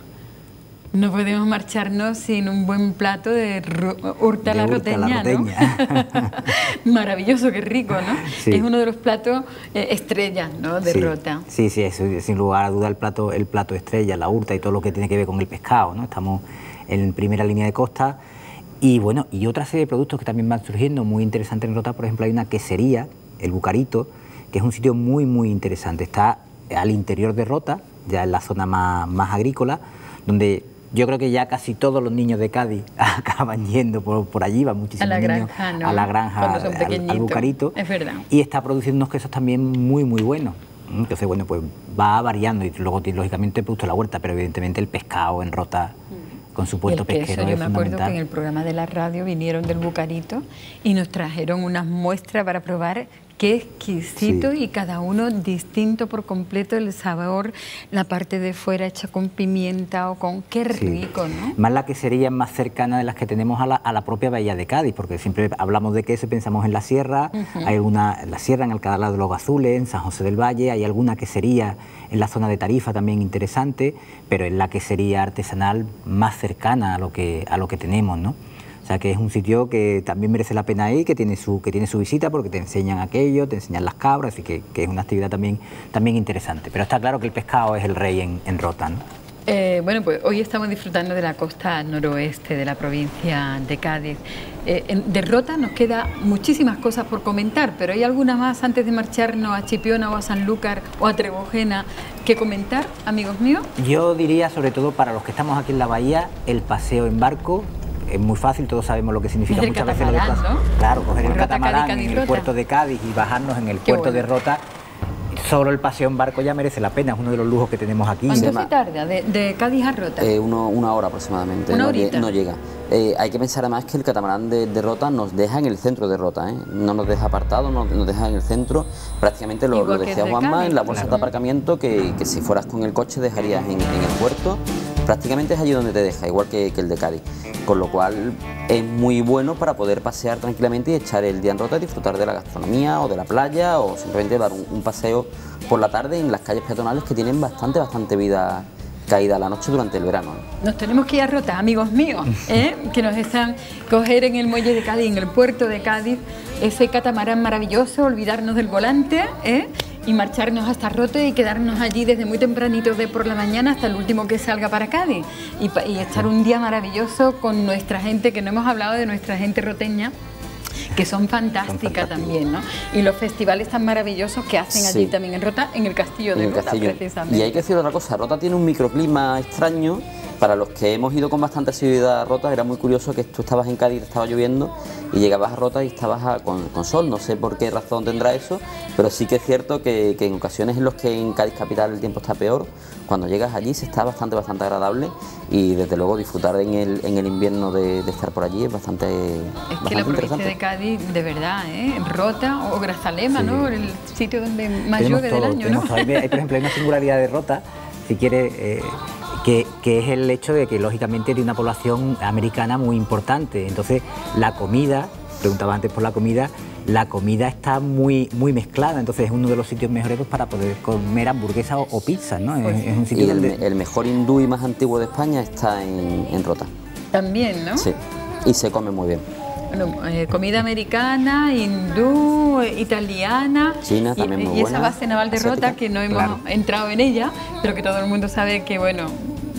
no podemos marcharnos sin un buen plato de Urta la Roteña, ¿no? Maravilloso, qué rico, ¿no? Sí. Es uno de los platos eh, estrellas, ¿no? De sí. Rota. Sí, sí, es, sin lugar a duda el plato, el plato estrella, la Urta y todo lo que tiene que ver con el pescado, ¿no? Estamos en primera línea de costa y bueno, y otra serie de productos que también van surgiendo muy interesantes en Rota. Por ejemplo, hay una quesería, el Bucarito, que es un sitio muy, muy interesante. Está al interior de Rota, ya en la zona más, más agrícola, donde yo creo que ya casi todos los niños de Cádiz acaban yendo por, por allí, van muchísimos a la niños granja, ¿no? a la granja, al, al Bucarito. Es verdad. Y está produciendo unos quesos también muy, muy buenos. Entonces, bueno, pues va variando y luego, lógicamente, el producto de la huerta, pero evidentemente el pescado en Rota, con su puerto pesquero, yo me acuerdo que en el programa de la radio vinieron del Bucarito y nos trajeron unas muestras para probar. Qué exquisito, sí. Y cada uno distinto por completo, el sabor, la parte de fuera hecha con pimienta o con... ¡Qué rico!, sí. ¿No? Más la quesería más cercana de las que tenemos a la, a la propia bahía de Cádiz, porque siempre hablamos de queso y pensamos en la sierra, uh-huh. Hay alguna en la sierra, en Alcalá de los Gazules, en San José del Valle, hay alguna quesería en la zona de Tarifa también interesante, pero es la quesería artesanal más cercana a lo que, a lo que tenemos, ¿no? O sea que es un sitio que también merece la pena ir, que tiene su, que tiene su visita porque te enseñan aquello, te enseñan las cabras, así que, que es una actividad también, también interesante. Pero está claro que el pescado es el rey en, en Rota, ¿no? Eh, bueno, pues hoy estamos disfrutando de la costa noroeste de la provincia de Cádiz. Eh, en, de Rota nos queda muchísimas cosas por comentar, pero ¿hay alguna más antes de marcharnos a Chipiona o a Sanlúcar o a Trebujena que comentar, amigos míos? Yo diría, sobre todo para los que estamos aquí en la bahía, el paseo en barco. Es muy fácil, todos sabemos lo que significa muchas veces lo de Rota, ¿no? Claro, coger el catamarán en el puerto de Cádiz y bajarnos en el puerto bueno. de Rota. Solo el paseo en barco ya merece la pena, es uno de los lujos que tenemos aquí. ¿Cuánto se tarda de, de Cádiz a Rota? Eh, uno, una hora aproximadamente, ¿Una no, horita? no llega. Eh, hay que pensar además que el catamarán de, de Rota nos deja en el centro de Rota, ¿eh? No nos deja apartado, no, nos deja en el centro. Prácticamente lo, lo decía de Juanma, Cádiz, en la bolsa claro. de aparcamiento, que, que si fueras con el coche dejarías en, en el puerto. Prácticamente es allí donde te deja, igual que, que el de Cádiz. Con lo cual es muy bueno para poder pasear tranquilamente y echar el día en Rota y disfrutar de la gastronomía o de la playa o simplemente dar un, un paseo por la tarde en las calles peatonales que tienen bastante, bastante vida caída a la noche durante el verano. Nos tenemos que ir a Rota, amigos míos, ¿eh? Que nos están coger en el muelle de Cádiz, en el puerto de Cádiz, ese catamarán maravilloso, olvidarnos del volante, ¿eh? Y marcharnos hasta Rota y quedarnos allí desde muy tempranito de por la mañana hasta el último que salga para Cádiz y, y estar un día maravilloso con nuestra gente, que no hemos hablado de nuestra gente roteña, que son fantásticas también, ¿no? Y los festivales tan maravillosos que hacen allí sí. también en Rota, en el castillo de Rota, precisamente. Y hay que decir otra cosa, Rota tiene un microclima extraño. Para los que hemos ido con bastante asiduidad a Rota, era muy curioso que tú estabas en Cádiz, estaba lloviendo y llegabas a Rota y estabas a, con, con sol. No sé por qué razón tendrá eso, pero sí que es cierto que, que en ocasiones en los que en Cádiz capital el tiempo está peor, cuando llegas allí se está bastante, bastante agradable y desde luego disfrutar en el, en el invierno de, de estar por allí es bastante Es bastante que la provincia de Cádiz, de verdad, ¿eh? Rota o Grazalema, sí. ¿no? El sitio donde más tenemos llueve todo, del año, ¿no? Todo. Hay, hay, por ejemplo, hay una singularidad de Rota, si quieres... Eh, Que, que es el hecho de que lógicamente tiene una población americana muy importante, entonces la comida, preguntaba antes por la comida, la comida está muy muy mezclada, entonces es uno de los sitios mejores pues, para poder comer hamburguesa o, o pizza, ¿no? Es, es un sitio y el, donde... el mejor hindú y más antiguo de España está en, en Rota. También, ¿no? Sí, y se come muy bien. Bueno, eh, comida americana, hindú, italiana, China también y, muy y buena, esa base naval de Rota, que no hemos claro. entrado en ella, pero que todo el mundo sabe que, bueno,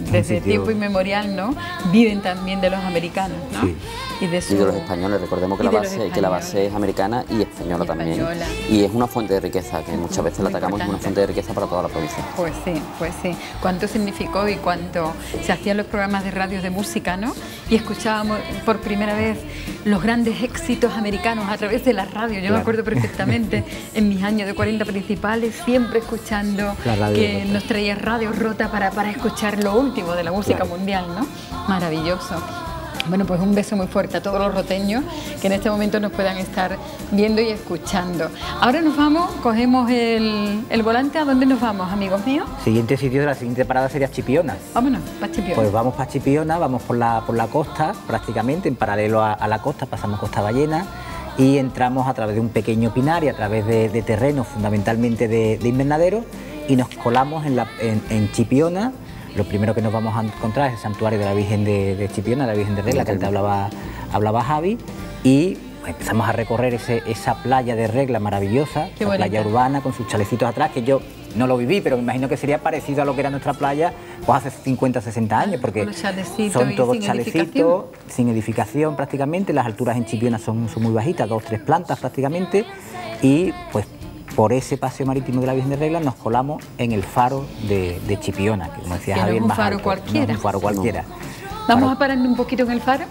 desde sitio... tiempo inmemorial, ¿no? Viven también de los americanos, ¿no? Sí. Y de, su... y de los españoles, recordemos que la, base, que la base es americana y española, y también. española. Y es una fuente de riqueza, que muchas veces la atacamos, es una fuente de riqueza para toda la provincia. Pues sí, pues sí. Cuánto significó y cuánto se hacían los programas de radio de música, ¿no? Y escuchábamos por primera vez los grandes éxitos americanos a través de la radio. Yo claro. me acuerdo perfectamente en mis años de cuarenta principales, siempre escuchando que nos traía Radio Rota para, para escuchar lo último de la música claro. mundial, ¿no? Maravilloso. Bueno, pues un beso muy fuerte a todos los roteños que en este momento nos puedan estar viendo y escuchando. Ahora nos vamos, cogemos el, el volante. ¿A dónde nos vamos, amigos míos? Siguiente sitio de la siguiente parada sería Chipiona. Vámonos, para Chipiona. Pues vamos para Chipiona, vamos por la, por la costa, prácticamente, en paralelo a, a la costa, pasamos Costa Ballena y entramos a través de un pequeño pinar y a través de, de terrenos fundamentalmente de, de invernadero y nos colamos en, la, en, en Chipiona. Lo primero que nos vamos a encontrar es el santuario de la Virgen de, de Chipiona, la Virgen de Regla, que te hablaba, hablaba Javi, y empezamos a recorrer ese, esa playa de Regla maravillosa, la playa urbana con sus chalecitos atrás, que yo no lo viví, pero me imagino que sería parecido a lo que era nuestra playa pues hace cincuenta, sesenta años, porque son todos sin chalecitos, edificación. sin edificación prácticamente, las alturas en Chipiona son, son muy bajitas, dos, tres plantas prácticamente, y pues por ese paseo marítimo de la Virgen de Regla nos colamos en el faro de, de Chipiona, que como decía que Javier, no es un más faro alto, cualquiera. No es un faro cualquiera. No. Vamos faro... a parar un poquito en el faro.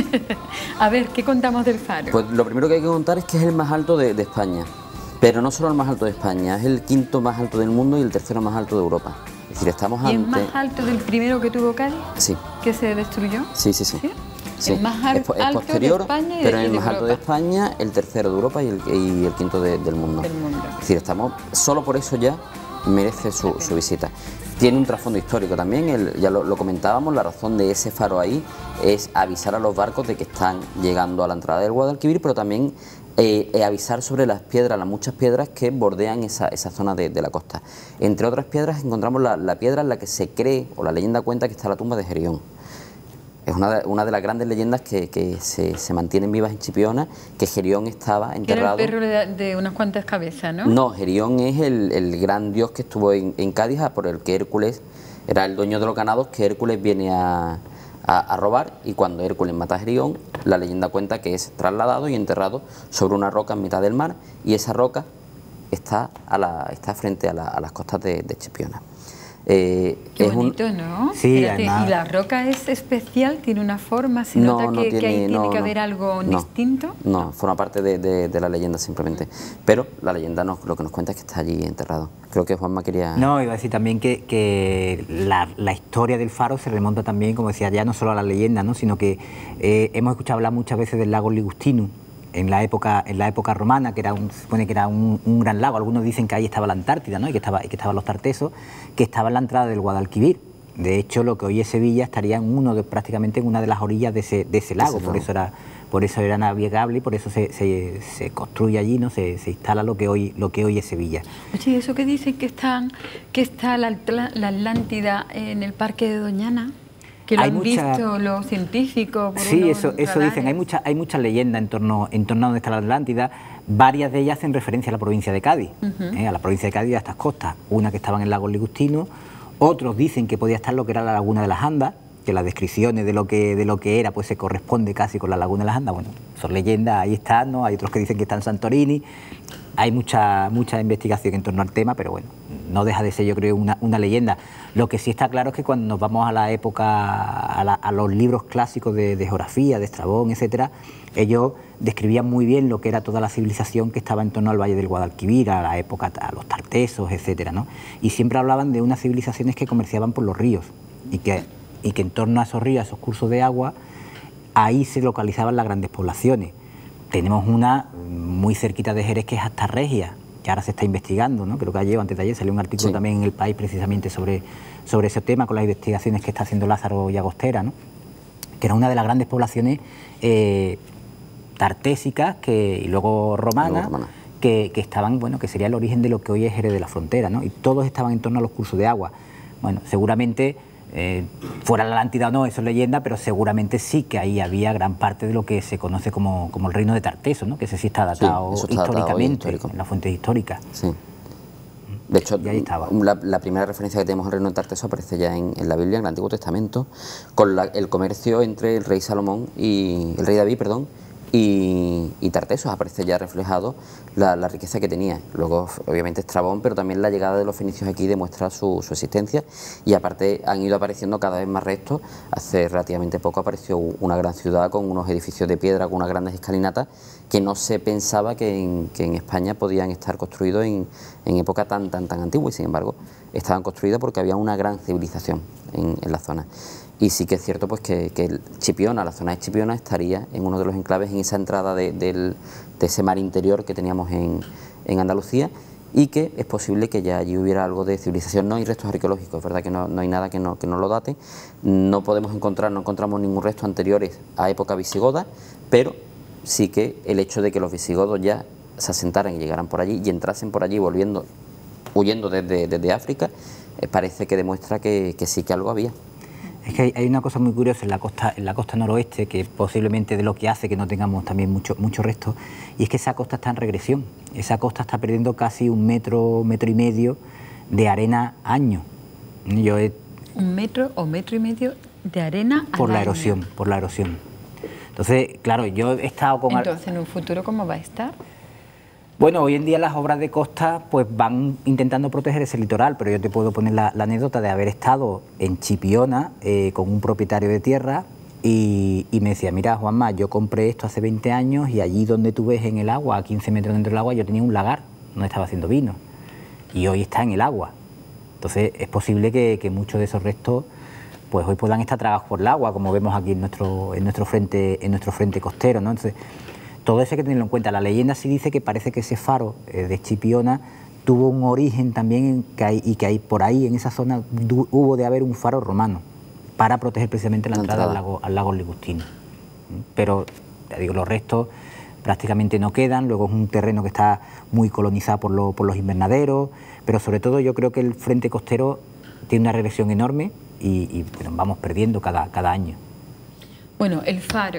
A ver, ¿qué contamos del faro? Pues lo primero que hay que contar es que es el más alto de, de España, pero no solo el más alto de España, es el quinto más alto del mundo y el tercero más alto de Europa. Es decir, estamos ¿Y ante... es más alto del primero que tuvo Cádiz? Sí. ¿Que se destruyó? Sí, sí, sí. ¿Sí? Sí. El más al es, es alto posterior, de España y pero de, el y más de alto de España, el tercero de Europa y el, y el quinto de, del, mundo. del mundo. Es decir, estamos, solo por eso ya merece su, su visita. Tiene un trasfondo histórico también, el, ya lo, lo comentábamos, la razón de ese faro ahí es avisar a los barcos de que están llegando a la entrada del Guadalquivir, pero también eh, eh, avisar sobre las piedras, las muchas piedras que bordean esa, esa zona de, de la costa. Entre otras piedras encontramos la, la piedra en la que se cree, o la leyenda cuenta, que está la tumba de Gerión. Es una de, una de las grandes leyendas que, que se, se mantienen vivas en Chipiona, que Gerión estaba enterrado... Que era el perro de, de unas cuantas cabezas, ¿no? No, Gerión es el, el gran dios que estuvo en, en Cádiz, por el que Hércules era el dueño de los ganados, que Hércules viene a, a, a robar, y cuando Hércules mata a Gerión, la leyenda cuenta que es trasladado y enterrado sobre una roca en mitad del mar, y esa roca está, a la, está frente a, la, a las costas de, de Chipiona. Eh, Qué es bonito, un... ¿no? Sí, Espérate, ¿y la roca es especial? ¿Tiene una forma? ¿Se no, nota no que, tiene, que ahí tiene no, que no, haber algo no, distinto? No, forma parte de, de, de la leyenda simplemente. Pero la leyenda nos, lo que nos cuenta es que está allí enterrado. Creo que Juanma quería... No, iba a decir también que, que la, la historia del faro se remonta también, como decía, ya no solo a la leyenda, ¿no? Sino que eh, hemos escuchado hablar muchas veces del lago Ligustinus, en la época en la época romana, que era un, se supone que era un, un gran lago. Algunos dicen que ahí estaba la Antártida, ¿no? Y que estaba y que estaban los tartesos, que estaba en la entrada del Guadalquivir. De hecho, lo que hoy es Sevilla estaría en uno de, prácticamente en una de las orillas de ese, de ese lago, por eso era por eso era navegable y por eso se, se, se construye allí, ¿no? Se, se instala lo que hoy lo que hoy es Sevilla. Oye, eso que dicen que están que está la, la Atlántida en el Parque de Doñana, que lo hay han mucha... visto los científicos. Por sí, eso, eso dicen. Hay muchas hay muchas leyendas en torno, en torno a donde está la Atlántida. Varias de ellas hacen referencia a la provincia de Cádiz, uh-huh. eh, a la provincia de Cádiz y a estas costas. Una que estaba en el lago Ligustino, otros dicen que podía estar lo que era la laguna de las Andas, que las descripciones de lo que de lo que era pues se corresponde casi con la laguna de las Andas. Bueno, son leyendas, ahí están, ¿no? Hay otros que dicen que está en Santorini. Hay mucha mucha investigación en torno al tema, pero bueno, no deja de ser, yo creo, una, una leyenda. Lo que sí está claro es que cuando nos vamos a la época, a, la, a los libros clásicos de, de geografía, de Estrabón, etcétera, ellos describían muy bien lo que era toda la civilización que estaba en torno al Valle del Guadalquivir, a la época, a los tartesos, etcétera, ¿no? Y siempre hablaban de unas civilizaciones que comerciaban por los ríos y que, y que en torno a esos ríos, a esos cursos de agua, ahí se localizaban las grandes poblaciones. Tenemos una muy cerquita de Jerez, que es Asta Regia, que ahora se está investigando, ¿no? Creo que ayer o antes de ayer salió un artículo sí. también en El País precisamente sobre, sobre ese tema, con las investigaciones que está haciendo Lázaro Llagostera, ¿no? Que era una de las grandes poblaciones eh, tartésicas que, y luego romanas, romana. que, que estaban, bueno, que sería el origen de lo que hoy es Jerez de la Frontera, ¿no? Y todos estaban en torno a los cursos de agua. Bueno, seguramente... Eh, fuera la Atlántida o no, eso es leyenda, pero seguramente sí que ahí había gran parte de lo que se conoce como, como el reino de Tarteso, ¿no? Que ese sí está datado sí, está históricamente, datado en las fuentes históricas. Sí. De hecho, y ahí estaba. La, la primera referencia que tenemos al reino de Tarteso aparece ya en, en la Biblia, en el Antiguo Testamento, con la, el comercio entre el rey Salomón y el rey David, perdón, y, y Tartesos. Aparece ya reflejado la, la riqueza que tenía. Luego, obviamente, Estrabón, pero también la llegada de los fenicios aquí demuestra su, su existencia, y aparte han ido apareciendo cada vez más restos. Hace relativamente poco apareció una gran ciudad con unos edificios de piedra, con unas grandes escalinatas, que no se pensaba que en, que en España podían estar construidos en, en época tan, tan, tan antigua, y sin embargo estaban construidas porque había una gran civilización en, en la zona. Y sí que es cierto pues que, que Chipiona, la zona de Chipiona, estaría en uno de los enclaves, en esa entrada de, del, de ese mar interior que teníamos en, en Andalucía, y que es posible que ya allí hubiera algo de civilización. No hay restos arqueológicos, es verdad que no, no hay nada que no, que no lo date, no podemos encontrar, no encontramos ningún resto anteriores a época visigoda, pero sí que el hecho de que los visigodos ya se asentaran y llegaran por allí y entrasen por allí volviendo, huyendo desde, desde África, eh, parece que demuestra que, que sí que algo había. Es que hay, hay una cosa muy curiosa en la costa, en la costa noroeste, que posiblemente de lo que hace que no tengamos también mucho, mucho resto, y es que esa costa está en regresión. Esa costa está perdiendo casi un metro, metro y medio de arena año. Yo he, un metro o metro y medio de arena por al la año. erosión, por la erosión. Entonces, claro, yo he estado con... Entonces, ¿en un futuro cómo va a estar? Bueno, hoy en día las obras de costa pues van intentando proteger ese litoral, pero yo te puedo poner la, la anécdota de haber estado en Chipiona eh, con un propietario de tierra y, y me decía, mira, Juanma, yo compré esto hace veinte años y allí donde tú ves en el agua, a quince metros dentro del agua, yo tenía un lagar donde estaba haciendo vino y hoy está en el agua. Entonces es posible que, que muchos de esos restos pues hoy puedan estar tragados por el agua, como vemos aquí en nuestro, en nuestro, frente, en nuestro frente costero, ¿no? Entonces, todo eso hay que tenerlo en cuenta. La leyenda sí dice que parece que ese faro eh, de Chipiona tuvo un origen también en que hay, y que hay por ahí, en esa zona, du, hubo de haber un faro romano para proteger precisamente la, la entrada, entrada. Al, lago, al lago Ligustino. Pero, ya digo, los restos prácticamente no quedan, luego es un terreno que está muy colonizado por, lo, por los invernaderos, pero sobre todo yo creo que el frente costero tiene una regresión enorme y, y bueno, vamos perdiendo cada, cada año. Bueno, el faro,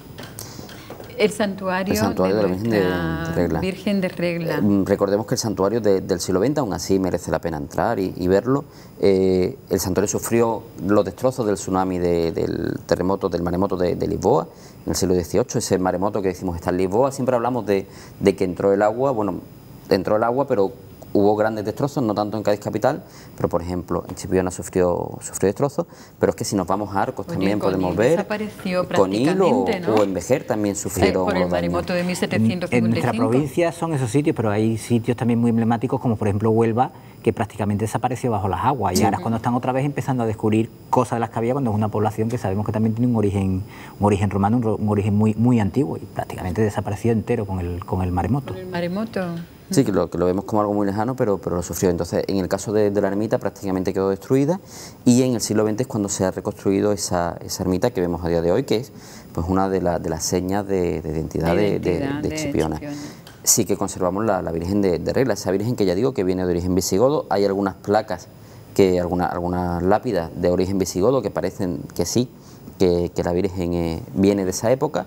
el santuario, el santuario de, de la Virgen de, de Regla. Virgen de Regla. Eh, recordemos que el santuario de, del siglo veinte, aún así merece la pena entrar y, y verlo. Eh, el santuario sufrió los destrozos del tsunami, de, del terremoto, del maremoto de, de Lisboa en el siglo dieciocho. Ese maremoto que decimos está en Lisboa, siempre hablamos de, de que entró el agua, bueno, entró el agua, pero hubo grandes destrozos, no tanto en Cádiz capital, pero por ejemplo en Chipiona sufrió, sufrió destrozos, pero es que si nos vamos a Arcos, oye, también podemos ver, desapareció Conil o, ¿no? o en Vejer también sufrieron por el los maremoto de mil setecientos cincuenta y cinco. En, en nuestra provincia son esos sitios, pero hay sitios también muy emblemáticos como por ejemplo Huelva, que prácticamente desapareció bajo las aguas, y sí. Ahora es cuando están otra vez empezando a descubrir cosas de las que había, cuando es una población que sabemos que también tiene un origen, un origen romano, un, un origen muy, muy antiguo, y prácticamente desapareció entero con el, con el maremoto. Con el maremoto. Sí, que lo, que lo vemos como algo muy lejano, pero, pero lo sufrió. Entonces, en el caso de, de la ermita prácticamente quedó destruida, y en el siglo veinte es cuando se ha reconstruido esa, esa ermita que vemos a día de hoy, que es pues una de, la, de las señas de, de identidad de, identidad de, de, de Chipiona. Chipiona. Sí que conservamos la, la Virgen de, de Regla, esa Virgen que ya digo que viene de origen visigodo. Hay algunas placas, que alguna, algunas lápidas de origen visigodo que parecen que sí, que, que la Virgen eh, viene de esa época.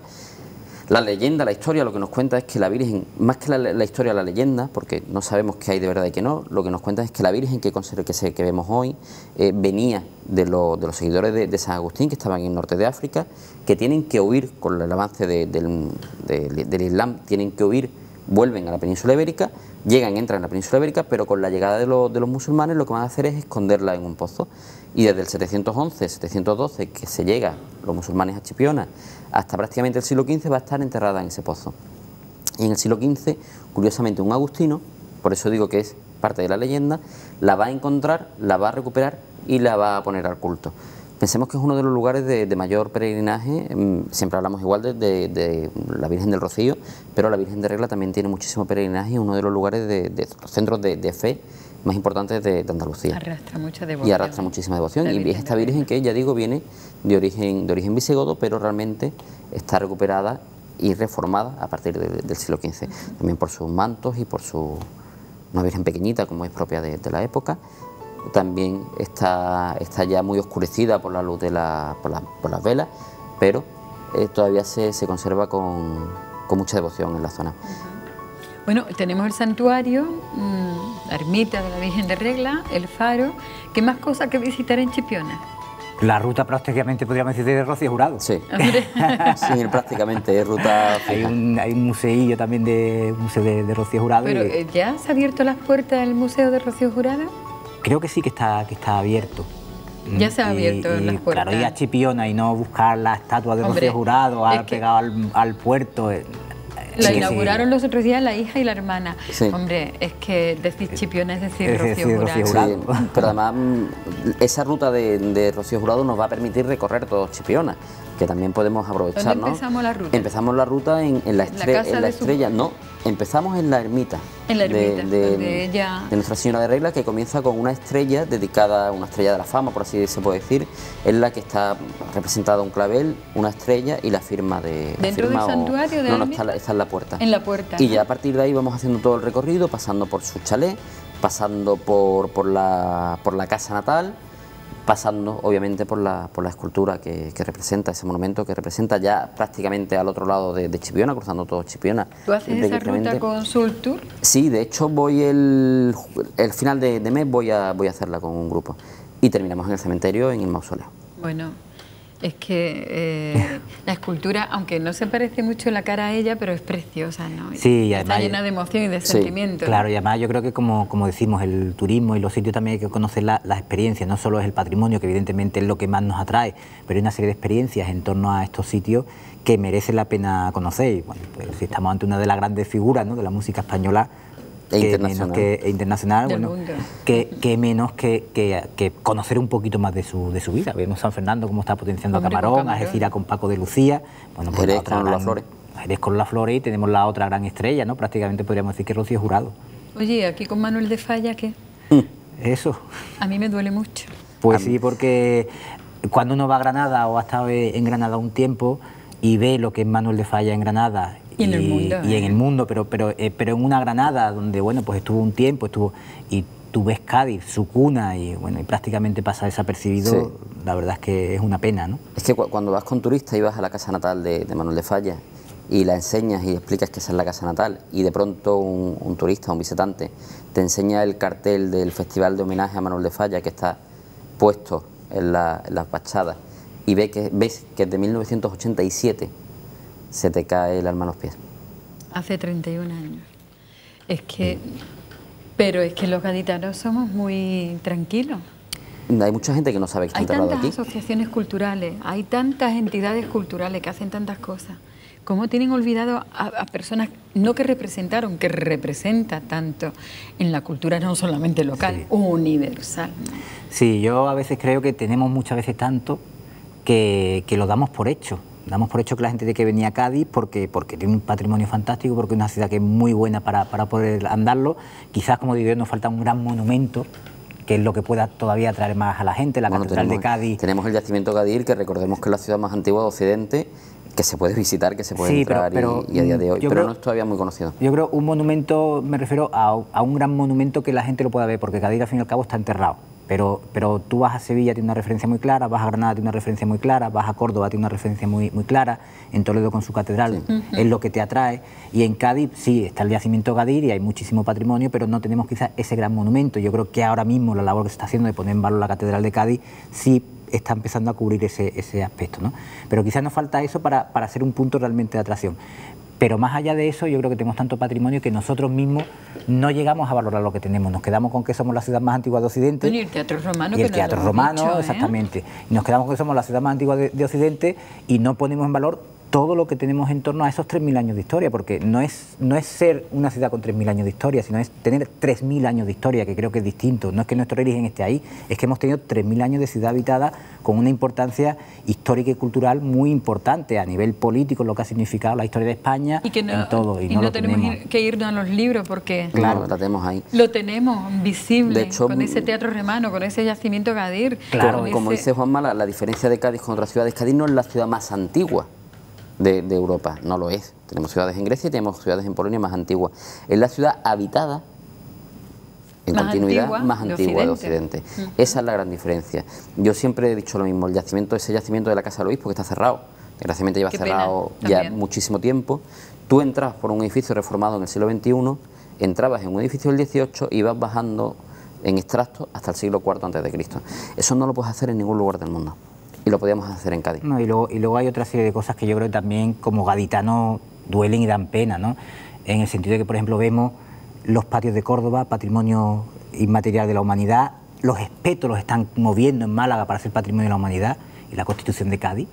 La leyenda, la historia, lo que nos cuenta es que la Virgen, más que la, la historia, la leyenda, porque no sabemos qué hay de verdad y qué no, lo que nos cuenta es que la Virgen que, que, se, que vemos hoy eh, venía de, lo, de los seguidores de, de San Agustín, que estaban en el norte de África, que tienen que huir con el avance de, del, de, del Islam, tienen que huir, vuelven a la península ibérica, llegan, entran en la península ibérica, pero con la llegada de, lo, de los musulmanes lo que van a hacer es esconderla en un pozo. Y desde el setecientos once, setecientos doce, que se llega los musulmanes a Chipiona, hasta prácticamente el siglo quince va a estar enterrada en ese pozo. Y en el siglo quince, curiosamente, un agustino, por eso digo que es parte de la leyenda, la va a encontrar, la va a recuperar y la va a poner al culto. Pensemos que es uno de los lugares de, de mayor peregrinaje, siempre hablamos igual de, de, de la Virgen del Rocío, pero la Virgen de Regla también tiene muchísimo peregrinaje y es uno de los lugares de, de los centros de, de fe más importantes de, de Andalucía. Arrastra mucha devoción. Y arrastra muchísima devoción. Y es esta Virgen que, ya digo, viene de origen, de origen visigodo, pero realmente está recuperada y reformada a partir de, del siglo quince. Uh-huh. También por sus mantos y por su... una Virgen pequeñita, como es propia de, de la época. También está, está ya muy oscurecida por la luz de la, por, la, por las velas, pero eh, todavía se, se conserva con, con mucha devoción en la zona. Uh-huh. Bueno, tenemos el santuario, mmm, la ermita de la Virgen de Regla, el faro. ¿Qué más cosas que visitar en Chipiona? La ruta prácticamente podríamos decir de Rocío Jurado. Sí, sí, prácticamente es ruta fija. Hay un, hay un museillo también de, un museo de, de Rocío Jurado. ¿Pero y... ya se ha abierto las puertas del Museo de Rocío Jurado? Creo que sí que está, que está abierto. Ya se ha abierto y, las puertas. Claro, ir a Chipiona y no buscar la estatua de Hombre, Rocío Jurado es que... pegado al, al puerto. Eh, La sí, inauguraron sí. los otros días la hija y la hermana. Sí. Hombre, es que decir Chipiona es decir Es Rocío decir, Jurado. Rocío Jurado. Sí, pero además esa ruta de, de Rocío Jurado nos va a permitir recorrer todo Chipiona, que también podemos aprovechar, ¿Dónde ¿no? empezamos la ruta? Empezamos la ruta en, en la, estre La casa en la de su- estrella, no, empezamos en la ermita. En la ermita, de, de- donde ella- de Nuestra Señora de Regla, que comienza con una estrella dedicada, una estrella de la fama, por así se puede decir, en la que está representada un clavel, una estrella y la firma de... la ¿Dentro firma del o- santuario de No, no, la está, la- está en la puerta. En la puerta. Y ¿no? ya a partir de ahí vamos haciendo todo el recorrido, pasando por su chalet, pasando por, por, la, por la casa natal, pasando obviamente por la, por la escultura que, que representa, ese monumento que representa ya prácticamente al otro lado de, de Chipiona, cruzando todo Chipiona. ¿Tú haces esa Directamente. ruta con Soul Tour? Sí, de hecho voy el, el final de, de mes voy a, voy a hacerla con un grupo y terminamos en el cementerio, en el mausoleo. Bueno, es que eh, la escultura, aunque no se parece mucho la cara a ella, pero es preciosa, ¿no? Sí, y Está además- llena de emoción y de Sí, sentimiento. Claro, y además yo creo que como, como decimos, el turismo y los sitios también hay que conocer la- las experiencias, no solo es el patrimonio, que evidentemente es lo que más nos atrae, pero hay una serie de experiencias en torno a estos sitios que merecen la pena conocer. Y bueno, pues si estamos ante una de las grandes figuras, ¿no?, de la música española, E que internacional. menos que, e internacional, Del bueno, mundo. que, que menos que, que, que conocer un poquito más de su, de su vida. Vemos San Fernando cómo está potenciando Hombre, a Camarón, con a Camarón. Algeciras con Paco de Lucía, bueno, pues Jerez la otra con gran- Las Flores. Jerez con Las Flores, y tenemos la otra gran estrella, ¿no? Prácticamente podríamos decir que Rocío Jurado. Oye, aquí con Manuel de Falla, ¿qué? Eso. A mí me duele mucho. Pues sí, porque cuando uno va a Granada o ha estado en Granada un tiempo y ve lo que es Manuel de Falla en Granada Y en el mundo, y ¿eh? en el mundo, pero pero eh, pero en una Granada donde bueno pues estuvo un tiempo, estuvo y tú ves Cádiz, su cuna, y bueno y prácticamente pasa desapercibido. Sí. La verdad es que es una pena, ¿no? Es que cu- cuando vas con turistas y vas a la casa natal de, de Manuel de Falla y la enseñas y explicas que esa es la casa natal y de pronto un, un turista, un visitante, te enseña el cartel del Festival de Homenaje a Manuel de Falla que está puesto en, la, en las fachadas y ve que, ves que es de mil novecientos ochenta y siete, se te cae el alma a los pies. Hace treinta y un años. Es que... Pero es que los gaditanos somos muy tranquilos. Hay mucha gente que no sabe que está Hay enterrado tantas aquí. asociaciones culturales, hay tantas entidades culturales que hacen tantas cosas. ¿Cómo tienen olvidado a, a personas no que representaron, que representa tanto en la cultura no solamente local, Sí. universal? Sí, yo a veces creo que tenemos muchas veces tanto que, que lo damos por hecho. Damos por hecho que la gente tiene que venir a Cádiz porque, porque tiene un patrimonio fantástico, porque es una ciudad que es muy buena para, para poder andarlo. Quizás, como digo yo, nos falta un gran monumento, que es lo que pueda todavía atraer más a la gente, la Bueno, Catedral tenemos, de Cádiz. tenemos el yacimiento Gadir, que recordemos que es la ciudad más antigua de Occidente, que se puede visitar, que se puede Sí, pero- entrar y- pero, y, a día de hoy, yo pero creo- no es todavía muy conocido. Yo creo un monumento, me refiero a, a un gran monumento que la gente lo pueda ver, porque Cádiz al fin y al cabo está enterrado. Pero, pero tú vas a Sevilla, tiene una referencia muy clara, vas a Granada, tiene una referencia muy clara, vas a Córdoba, tiene una referencia muy, muy clara, en Toledo con su catedral es lo que te atrae, y en Cádiz sí, está el yacimiento Gadir y hay muchísimo patrimonio, pero no tenemos quizás ese gran monumento. Yo creo que ahora mismo la labor que se está haciendo de poner en valor la catedral de Cádiz sí está empezando a cubrir ese, ese aspecto, ¿no? Pero quizás nos falta eso para, para ser un punto realmente de atracción. Pero más allá de eso, yo creo que tenemos tanto patrimonio que nosotros mismos no llegamos a valorar lo que tenemos. Nos quedamos con que somos la ciudad más antigua de Occidente. Bueno, y el Teatro Romano, Y que el no Teatro lo hemos Romano, dicho, ¿eh? exactamente. Y nos quedamos con que somos la ciudad más antigua de, de Occidente y no ponemos en valor todo lo que tenemos en torno a esos tres mil años de historia, porque no es, no es ser una ciudad con tres mil años de historia, sino es tener tres mil años de historia, que creo que es distinto. No es que nuestro origen esté ahí, es que hemos tenido tres mil años de ciudad habitada con una importancia histórica y cultural muy importante a nivel político, lo que ha significado la historia de España Y que no, en todo, y, y no, no lo tenemos tenemos. ir- que irnos a los libros porque Claro, la tenemos ahí. lo tenemos visible, De hecho, con ese Teatro Romano, con ese yacimiento Gadir. Claro, con Como ese- dice Juanma, la, la diferencia de Cádiz con otras ciudades, Cádiz no es la ciudad más antigua de, de Europa, no lo es. Tenemos ciudades en Grecia y tenemos ciudades en Polonia más antiguas. Es la ciudad habitada en Más continuidad antigua más de antigua de Occidente. Occidente. Esa es la gran diferencia. Yo siempre he dicho lo mismo, el yacimiento, ese yacimiento de la Casa del Obispo que está cerrado, desgraciadamente lleva Qué pena, cerrado ya también. muchísimo tiempo. Tú entras por un edificio reformado en el siglo veintiuno, entrabas en un edificio del dieciocho y ibas bajando en extracto hasta el siglo cuarto antes de Cristo. Eso no lo puedes hacer en ningún lugar del mundo. Y lo podíamos hacer en Cádiz. No, y, luego, y luego hay otra serie de cosas que yo creo que también como gaditanos duelen y dan pena, ¿no? En el sentido de que, por ejemplo, vemos los patios de Córdoba, patrimonio inmaterial de la humanidad, los espetos los están moviendo en Málaga para ser patrimonio de la humanidad, y la Constitución de Cádiz.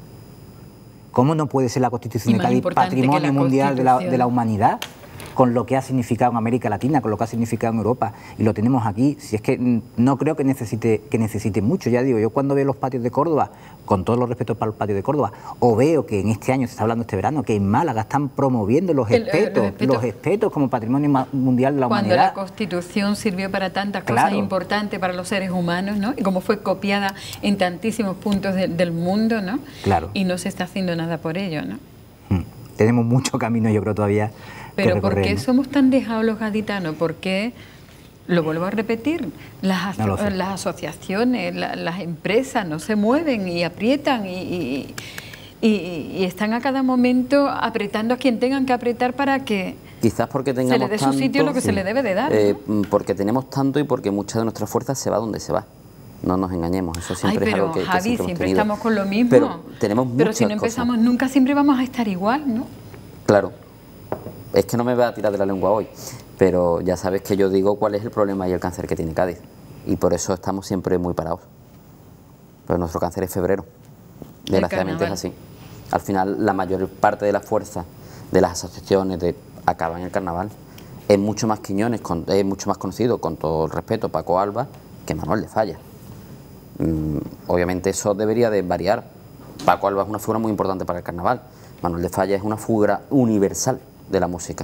¿Cómo no puede ser la Constitución de Cádiz patrimonio mundial de la, de la humanidad? Con lo que ha significado en América Latina, con lo que ha significado en Europa, y lo tenemos aquí. Si es que no creo que necesite, que necesite mucho, ya digo, yo cuando veo los patios de Córdoba, con todos los respetos para los patios de Córdoba, o veo que en este año, se está hablando este verano, que en Málaga están promoviendo los El, espetos, los espetos, los espetos como patrimonio mundial de la cuando humanidad. Cuando la Constitución sirvió para tantas claro. cosas importantes para los seres humanos, ¿no? Y como fue copiada en tantísimos puntos de, del mundo, ¿no? Claro. Y no se está haciendo nada por ello, ¿no? Hmm. Tenemos mucho camino, yo creo, todavía. Pero ¿por qué somos tan dejados los gaditanos? ¿Por qué, lo vuelvo a repetir, las, no las asociaciones, la, las empresas no se mueven y aprietan y, y, y, y están a cada momento apretando a quien tengan que apretar para que quizás porque tengamos se le dé tanto, su sitio lo que sí. se le debe de dar? Eh, ¿no? Porque tenemos tanto y porque mucha de nuestra fuerza se va donde se va. No nos engañemos, eso siempre Ay, pero, es algo que, Javi, que siempre, siempre hemos estamos con lo mismo. Pero tenemos muchas Pero si no empezamos cosas. nunca, siempre vamos a estar igual, ¿no? Claro. Es que no me voy a tirar de la lengua hoy, pero ya sabes que yo digo cuál es el problema y el cáncer que tiene Cádiz. Y por eso estamos siempre muy parados. Pero nuestro cáncer es febrero. Desgraciadamente es así. Al final, la mayor parte de la fuerza de las asociaciones de acaba en el carnaval. Es mucho más Quiñones, con, es mucho más conocido, con todo el respeto, Paco Alba, que Manuel de Falla. Mm, obviamente eso debería de variar. Paco Alba es una figura muy importante para el carnaval. Manuel de Falla es una figura universal de la música.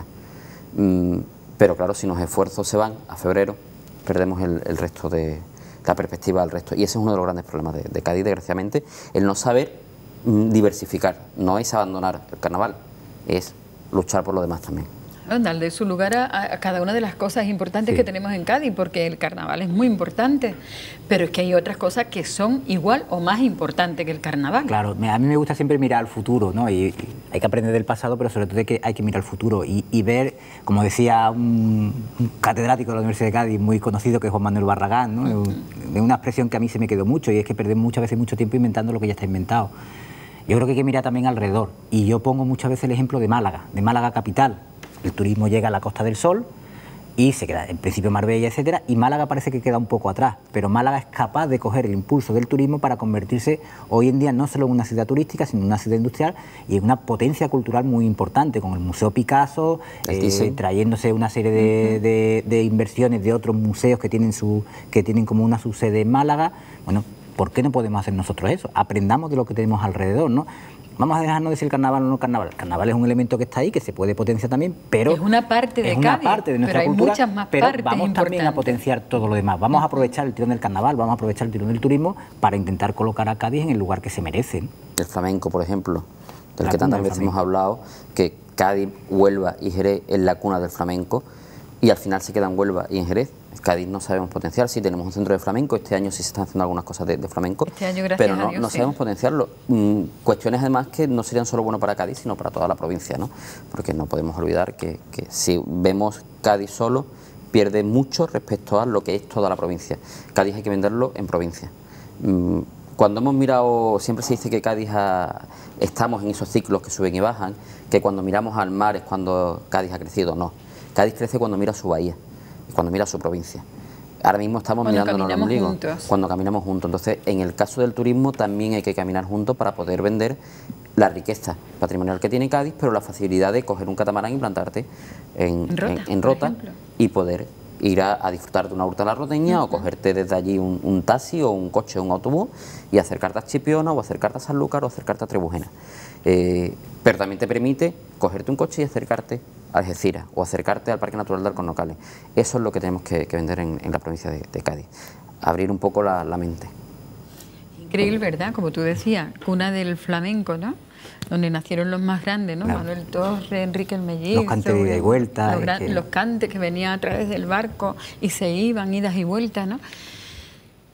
Mm, pero claro, si los esfuerzos se van a febrero, perdemos el, el resto de la perspectiva del resto. Y ese es uno de los grandes problemas de, de Cádiz, desgraciadamente, el no saber mm, diversificar. No es abandonar el carnaval, es luchar por lo demás también. Darle su lugar a, a cada una de las cosas importantes sí. que tenemos en Cádiz, porque el carnaval es muy importante, pero es que hay otras cosas que son igual o más importantes que el carnaval. Claro, a mí me gusta siempre mirar al futuro, ¿no? Y, y hay que aprender del pasado, pero sobre todo hay que, hay que mirar al futuro y, y ver, como decía un, un catedrático de la Universidad de Cádiz muy conocido, que es Juan Manuel Barragán, ¿no? Uh-huh. De una expresión que a mí se me quedó mucho, y es que perdemos muchas veces mucho tiempo inventando lo que ya está inventado. Yo creo que hay que mirar también alrededor, y yo pongo muchas veces el ejemplo de Málaga, de Málaga capital. El turismo llega a la Costa del Sol y se queda, en principio, Marbella, etcétera, y Málaga parece que queda un poco atrás, pero Málaga es capaz de coger el impulso del turismo para convertirse hoy en día no solo en una ciudad turística, sino en una ciudad industrial y en una potencia cultural muy importante, con el Museo Picasso, eh, trayéndose una serie de, de, de inversiones de otros museos que tienen, su, que tienen como una subsede en Málaga. Bueno, ¿por qué no podemos hacer nosotros eso? Aprendamos de lo que tenemos alrededor, ¿no? Vamos a dejarnos de decir carnaval o no carnaval. El carnaval es un elemento que está ahí, que se puede potenciar también, pero es una parte de es una Cádiz, parte de nuestra pero hay cultura, muchas más pero partes vamos importantes. También a potenciar todo lo demás. Vamos a aprovechar el tirón del carnaval, vamos a aprovechar el tirón del turismo para intentar colocar a Cádiz en el lugar que se merecen. El flamenco, por ejemplo, del la que tantas veces flamenco. hemos hablado, que Cádiz, Huelva y Jerez es la cuna del flamenco, y al final se quedan Huelva y en Jerez. Cádiz no sabemos potenciar, sí tenemos un centro de flamenco, este año sí se están haciendo algunas cosas de, de flamenco, este año, gracias pero no, a Dios, no sí. sabemos potenciarlo. Mm, cuestiones además que no serían solo buenas para Cádiz, sino para toda la provincia, ¿no? Porque no podemos olvidar que, que si vemos Cádiz solo, pierde mucho respecto a lo que es toda la provincia. Cádiz hay que venderlo en provincia. Mm, cuando hemos mirado, siempre se dice que Cádiz ha, estamos en esos ciclos que suben y bajan, que cuando miramos al mar es cuando Cádiz ha crecido, no. Cádiz crece cuando mira su bahía, cuando mira su provincia. Ahora mismo estamos cuando mirándonos al ombligo, juntos. cuando caminamos juntos. Entonces, en el caso del turismo también hay que caminar juntos para poder vender la riqueza patrimonial que tiene Cádiz, pero la facilidad de coger un catamarán y plantarte en, en Rota, en, en Rota por y poder ir a, a disfrutar de una huerta de la Roteña, uh-huh. o cogerte desde allí un, un taxi o un coche o un autobús y acercarte a Chipiona o acercarte a Sanlúcar o acercarte a Trebujena. Eh, pero también te permite cogerte un coche y acercarte a Algeciras o acercarte al Parque Natural de Alcornocales. Eso es lo que tenemos que, que vender en, en la provincia de, de Cádiz, abrir un poco la, la mente. Increíble, ¿verdad? Como tú decías, cuna del flamenco, ¿no? Donde nacieron los más grandes, ¿no? Claro. Manuel Torre, Enrique el Mellizo, los cantes de ida y vuelta. Los, que... los cantes que venían a través del barco y se iban, idas y vueltas, ¿no?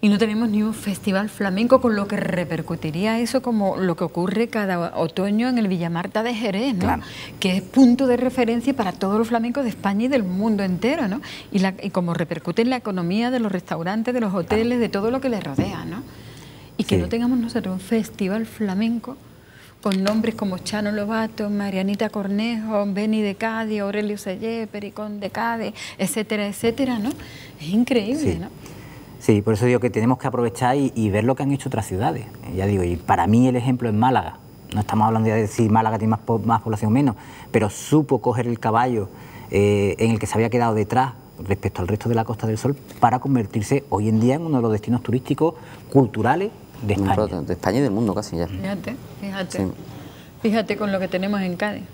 Y no tenemos ni un festival flamenco, con lo que repercutiría eso como lo que ocurre cada otoño en el Villamarta de Jerez, ¿no? Claro. Que es punto de referencia para todos los flamencos de España y del mundo entero, ¿no? Y, la, y como repercute en la economía de los restaurantes, de los hoteles, claro, de todo lo que les rodea, ¿no? Y que sí. no tengamos nosotros un festival flamenco con nombres como Chano Lobato, Marianita Cornejo, Beni de Cádiz, Aurelio Sellé, Pericón de Cádiz, etcétera, etcétera, ¿no? Es increíble, sí. ¿no? Sí, por eso digo que tenemos que aprovechar y, y ver lo que han hecho otras ciudades. Ya digo, y para mí el ejemplo es Málaga. No estamos hablando de si Málaga tiene más, po más población o menos, pero supo coger el caballo eh, en el que se había quedado detrás respecto al resto de la Costa del Sol para convertirse hoy en día en uno de los destinos turísticos culturales de España. De España y del mundo casi ya. Fíjate, fíjate. Sí. Fíjate con lo que tenemos en Cádiz.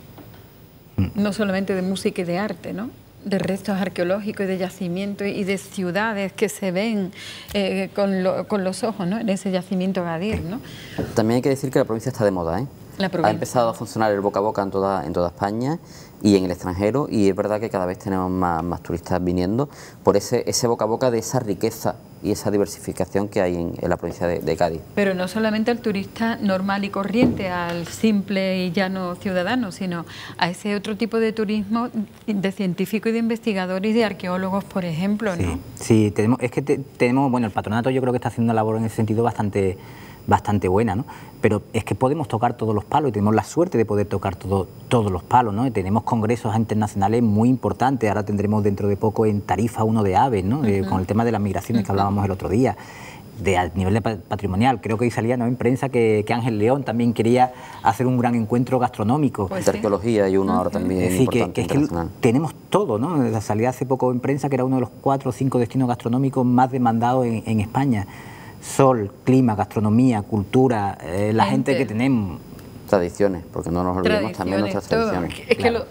Mm. No solamente de música y de arte, ¿no? De restos arqueológicos y de yacimientos y de ciudades que se ven eh, con, lo, con los ojos, ¿no? En ese yacimiento Gadir, ¿no? También hay que decir que la provincia está de moda, ¿eh? La ha empezado a funcionar el boca a boca en toda, en toda España y en el extranjero, y es verdad que cada vez tenemos más, más turistas viniendo por ese, ese boca a boca de esa riqueza y esa diversificación que hay en, en la provincia de, de Cádiz. Pero no solamente al turista normal y corriente, al simple y llano ciudadano, sino a ese otro tipo de turismo de científicos y de investigadores y de arqueólogos, por ejemplo, ¿no? Sí, sí, tenemos, es que te, tenemos, bueno, el patronato yo creo que está haciendo una labor en ese sentido bastante... bastante buena, ¿no? Pero es que podemos tocar todos los palos y tenemos la suerte de poder tocar todo, todos los palos, ¿no? Y tenemos congresos internacionales muy importantes. Ahora tendremos dentro de poco en Tarifa uno de aves, ¿no? Uh-huh. eh, con el tema de las migraciones uh-huh. que hablábamos el otro día. De, a nivel de patrimonial, creo que hoy salía, ¿no?, en prensa que, que Ángel León también quería hacer un gran encuentro gastronómico. Pues de sí. arqueología y uno uh-huh. ahora también es sí, importante, que, que es que tenemos todo, ¿no? La salida hace poco en prensa que era uno de los cuatro o cinco destinos gastronómicos más demandados en, en España. Sol, clima, gastronomía, cultura, eh, la gente. gente que tenemos. Tradiciones, porque no nos olvidemos también nuestras tradiciones. Es que claro.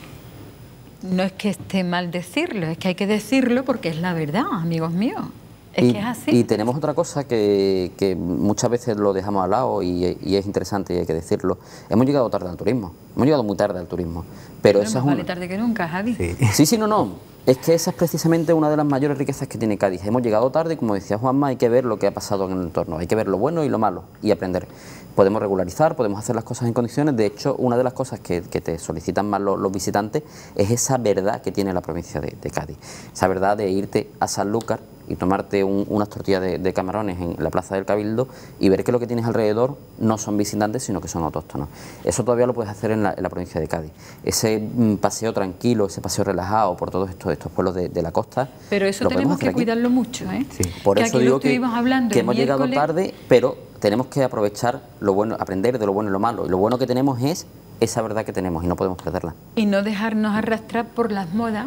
lo, no es que esté mal decirlo, es que hay que decirlo porque es la verdad, amigos míos. Es y, que es así. Y tenemos otra cosa que, que muchas veces lo dejamos al lado y, y es interesante y hay que decirlo. Hemos llegado tarde al turismo, hemos llegado muy tarde al turismo. Pero, pero esa es vale un... tarde que nunca, Javi. Sí. sí, sí, no, no. Es que esa es precisamente una de las mayores riquezas que tiene Cádiz. Hemos llegado tarde y, como decía Juanma, hay que ver lo que ha pasado en el entorno, hay que ver lo bueno y lo malo y aprender. Podemos regularizar, podemos hacer las cosas en condiciones. De hecho, una de las cosas que, que te solicitan más los, los visitantes es esa verdad que tiene la provincia de, de Cádiz. Esa verdad de irte a Sanlúcar y tomarte un, unas tortillas de, de camarones en la Plaza del Cabildo y ver que lo que tienes alrededor no son visitantes, sino que son autóctonos. Eso todavía lo puedes hacer en la, en la provincia de Cádiz. Ese mm, paseo tranquilo, ese paseo relajado por todos estos, estos pueblos de, de la costa. Pero eso tenemos que cuidarlo mucho, ¿eh? Sí. Por que eso digo que, hablando que hemos miércoles... llegado tarde, pero tenemos que aprovechar lo bueno, aprender de lo bueno y lo malo. Y lo bueno que tenemos es esa verdad que tenemos y no podemos perderla. Y no dejarnos arrastrar por las modas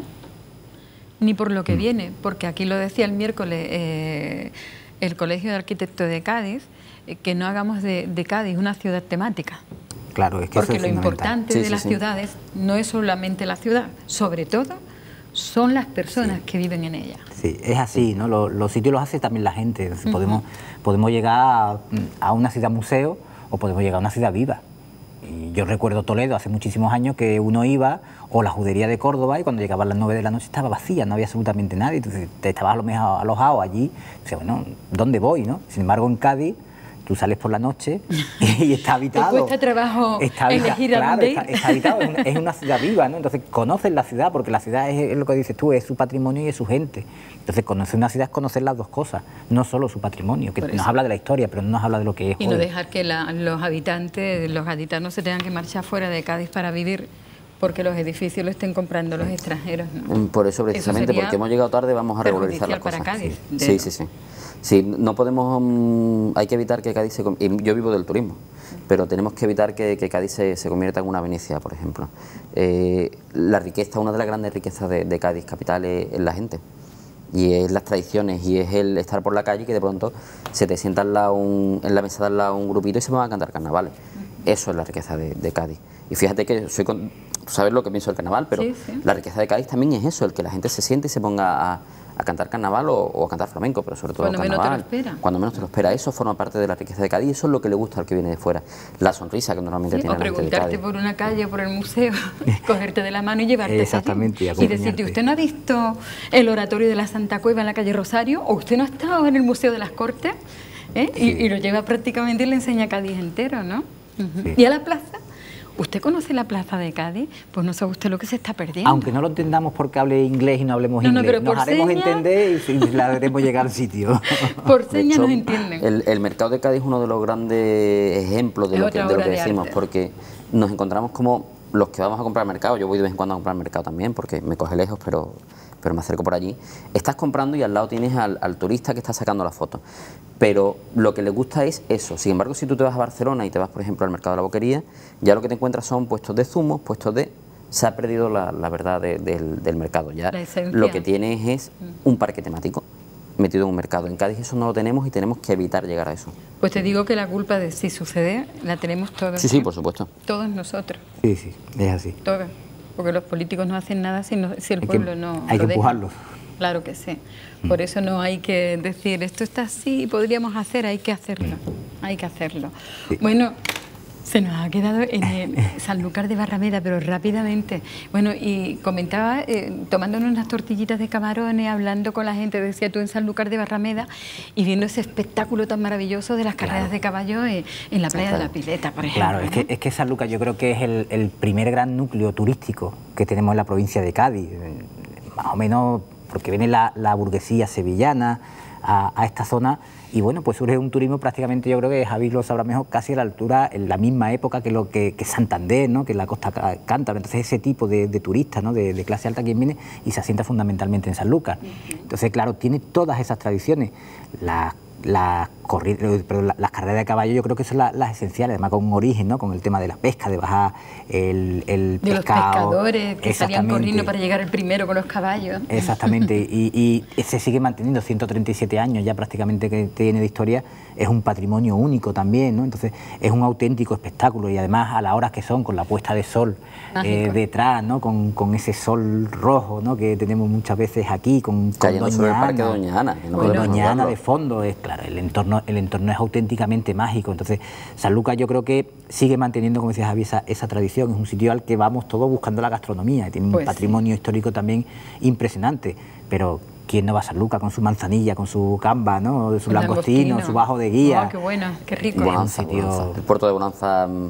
ni por lo que viene, porque aquí lo decía el miércoles eh, el Colegio de Arquitectos de Cádiz, eh, que no hagamos de, de Cádiz una ciudad temática. Claro, es que porque eso es lo importante sí, de sí, las sí. ciudades no es solamente la ciudad, sobre todo son las personas sí. que viven en ella. Sí, es así, ¿no? Los, los sitios los hace también la gente. Uh-huh. podemos, podemos llegar a, a una ciudad museo o podemos llegar a una ciudad viva. Y yo recuerdo Toledo hace muchísimos años que uno iba, o la Judería de Córdoba, y cuando llegaban las nueve de la noche estaba vacía, no había absolutamente nadie, entonces te estabas a lo mejor alojado allí, o sea, bueno, ¿dónde voy, no? Sin embargo, en Cádiz, tú sales por la noche y está habitado. Te cuesta trabajo está habita elegir claro, a dónde está, ir. está habitado, es una, es una ciudad viva, ¿no? Entonces conoces la ciudad, porque la ciudad es, es lo que dices tú, es su patrimonio y es su gente. Entonces conocer una ciudad es conocer las dos cosas, no solo su patrimonio, que nos habla de la historia, pero no nos habla de lo que es Y hoy. no dejar que la, los habitantes, los gaditanos se tengan que marchar fuera de Cádiz para vivir porque los edificios lo estén comprando los extranjeros, ¿no? Por eso precisamente, eso porque hemos llegado tarde, vamos a regularizar las cosas. Para Cádiz, sí. sí, sí, sí. Sí, no podemos, um, hay que evitar que Cádiz se... Y yo vivo del turismo, pero tenemos que evitar que, que Cádiz se, se convierta en una Venecia, por ejemplo. Eh, la riqueza, una de las grandes riquezas de, de Cádiz capital es, es la gente. Y es las tradiciones, y es el estar por la calle y que de pronto se te sienta al lado un, en la mesa de al lado un grupito y se van a cantar carnavales. Eso es la riqueza de, de Cádiz. Y fíjate que soy con, tú sabes lo que pienso del carnaval, pero sí, sí. la riqueza de Cádiz también es eso, el que la gente se siente y se ponga a, a cantar carnaval o, o a cantar flamenco, pero sobre todo cuando carnaval. Menos te lo espera. Cuando menos te lo espera. Eso forma parte de la riqueza de Cádiz y eso es lo que le gusta al que viene de fuera. La sonrisa que normalmente Sí, tiene o la gente de preguntarte Cádiz. por una calle, por el museo, cogerte de la mano y llevarte Exactamente, allí. Y decirte, ¿usted no ha visto el oratorio de la Santa Cueva en la calle Rosario? ¿O usted no ha estado en el Museo de las Cortes? ¿Eh? Sí. Y, y lo lleva prácticamente y le enseña Cádiz entero, ¿no? Uh-huh. Sí. ¿Y a la plaza? ¿Usted conoce la plaza de Cádiz? Pues no sabe usted lo que se está perdiendo. Aunque no lo entendamos porque hable inglés y no hablemos No, no, inglés, pero nos por haremos señas- entender y la haremos llegar al sitio. Por De señas hecho, nos entienden. El, el mercado de Cádiz es uno de los grandes ejemplos de Es lo que, otra de lo obra que de decimos, arte. porque nos encontramos como los que vamos a comprar al mercado. Yo voy de vez en cuando a comprar al mercado también, porque me coge lejos, pero, pero me acerco por allí. Estás comprando y al lado tienes al, al turista que está sacando la foto. Pero lo que le gusta es eso. Sin embargo, si tú te vas a Barcelona y te vas, por ejemplo, al mercado de la Boquería, ya lo que te encuentras son puestos de zumos, puestos de... Se ha perdido la, la verdad de- del, del mercado. Ya La esencia. lo que tienes es un parque temático metido en un mercado. En Cádiz eso no lo tenemos y tenemos que evitar llegar a eso. Pues te digo que la culpa de si sucede la tenemos todos. Sí, sí, ¿eh? por supuesto. Todos nosotros, Sí, sí, es así. todos. Porque los políticos no hacen nada si, no- si el Hay que- pueblo no hay lo que deja. empujarlos. Claro que sí. Por eso no hay que decir, esto está así, podríamos hacer, hay que hacerlo. Hay que hacerlo. Sí. Bueno, se nos ha quedado en el Sanlúcar de Barrameda, pero rápidamente. Bueno, y comentaba, eh, tomándonos unas tortillitas de camarones, hablando con la gente, decía tú en Sanlúcar de Barrameda, y viendo ese espectáculo tan maravilloso de las carreras de caballo en, en la playa de la Pileta, por ejemplo. Claro, es que, ¿no? es que San Lucas yo creo que es el, el primer gran núcleo turístico que tenemos en la provincia de Cádiz, eh, más o menos porque viene la, la burguesía sevillana a, a esta zona y bueno, pues surge un turismo prácticamente, yo creo que Javi lo sabrá mejor, casi a la altura, en la misma época que lo que, que Santander, ¿no? Que la costa cá- cántabra. Entonces ese tipo de, de turistas, ¿no? de, de clase alta quien viene y se asienta fundamentalmente en Sanlúcar. Entonces claro, tiene todas esas tradiciones. Las las corri- eh, perdón, la- las carreras de caballo yo creo que son la- las esenciales, además con un origen, ¿no? Con el tema de la pesca, de bajar el, el De los pescado. pescadores que salían Exactamente. corriendo para llegar el primero con los caballos. Exactamente, y, y se sigue manteniendo, ciento treinta y siete años ya prácticamente que tiene de historia, es un patrimonio único también, ¿no? Entonces es un auténtico espectáculo y además a las horas que son, con la puesta de sol eh, detrás, ¿no? Con, con ese sol rojo, ¿no? Que tenemos muchas veces aquí, con, con Cayendo sobre el parque de Ana, Doña Ana, que no con podemos Doña Ana olvidarlo. de fondo, es claro, el entorno, el entorno es auténticamente mágico. Entonces Sanlúcar yo creo que sigue manteniendo, como decía Javi, esa, esa tradición, es un sitio al que vamos todos buscando la gastronomía, tiene Pues un patrimonio histórico también impresionante, pero ¿quién no va a Sanlúcar con su manzanilla, con su gamba, ¿no? Su Un langostino, su bajo de guía? Oh, qué bueno, qué rico. Bueno, Bonanza, un sitio- Bonanza. El puerto de Bonanza, mm,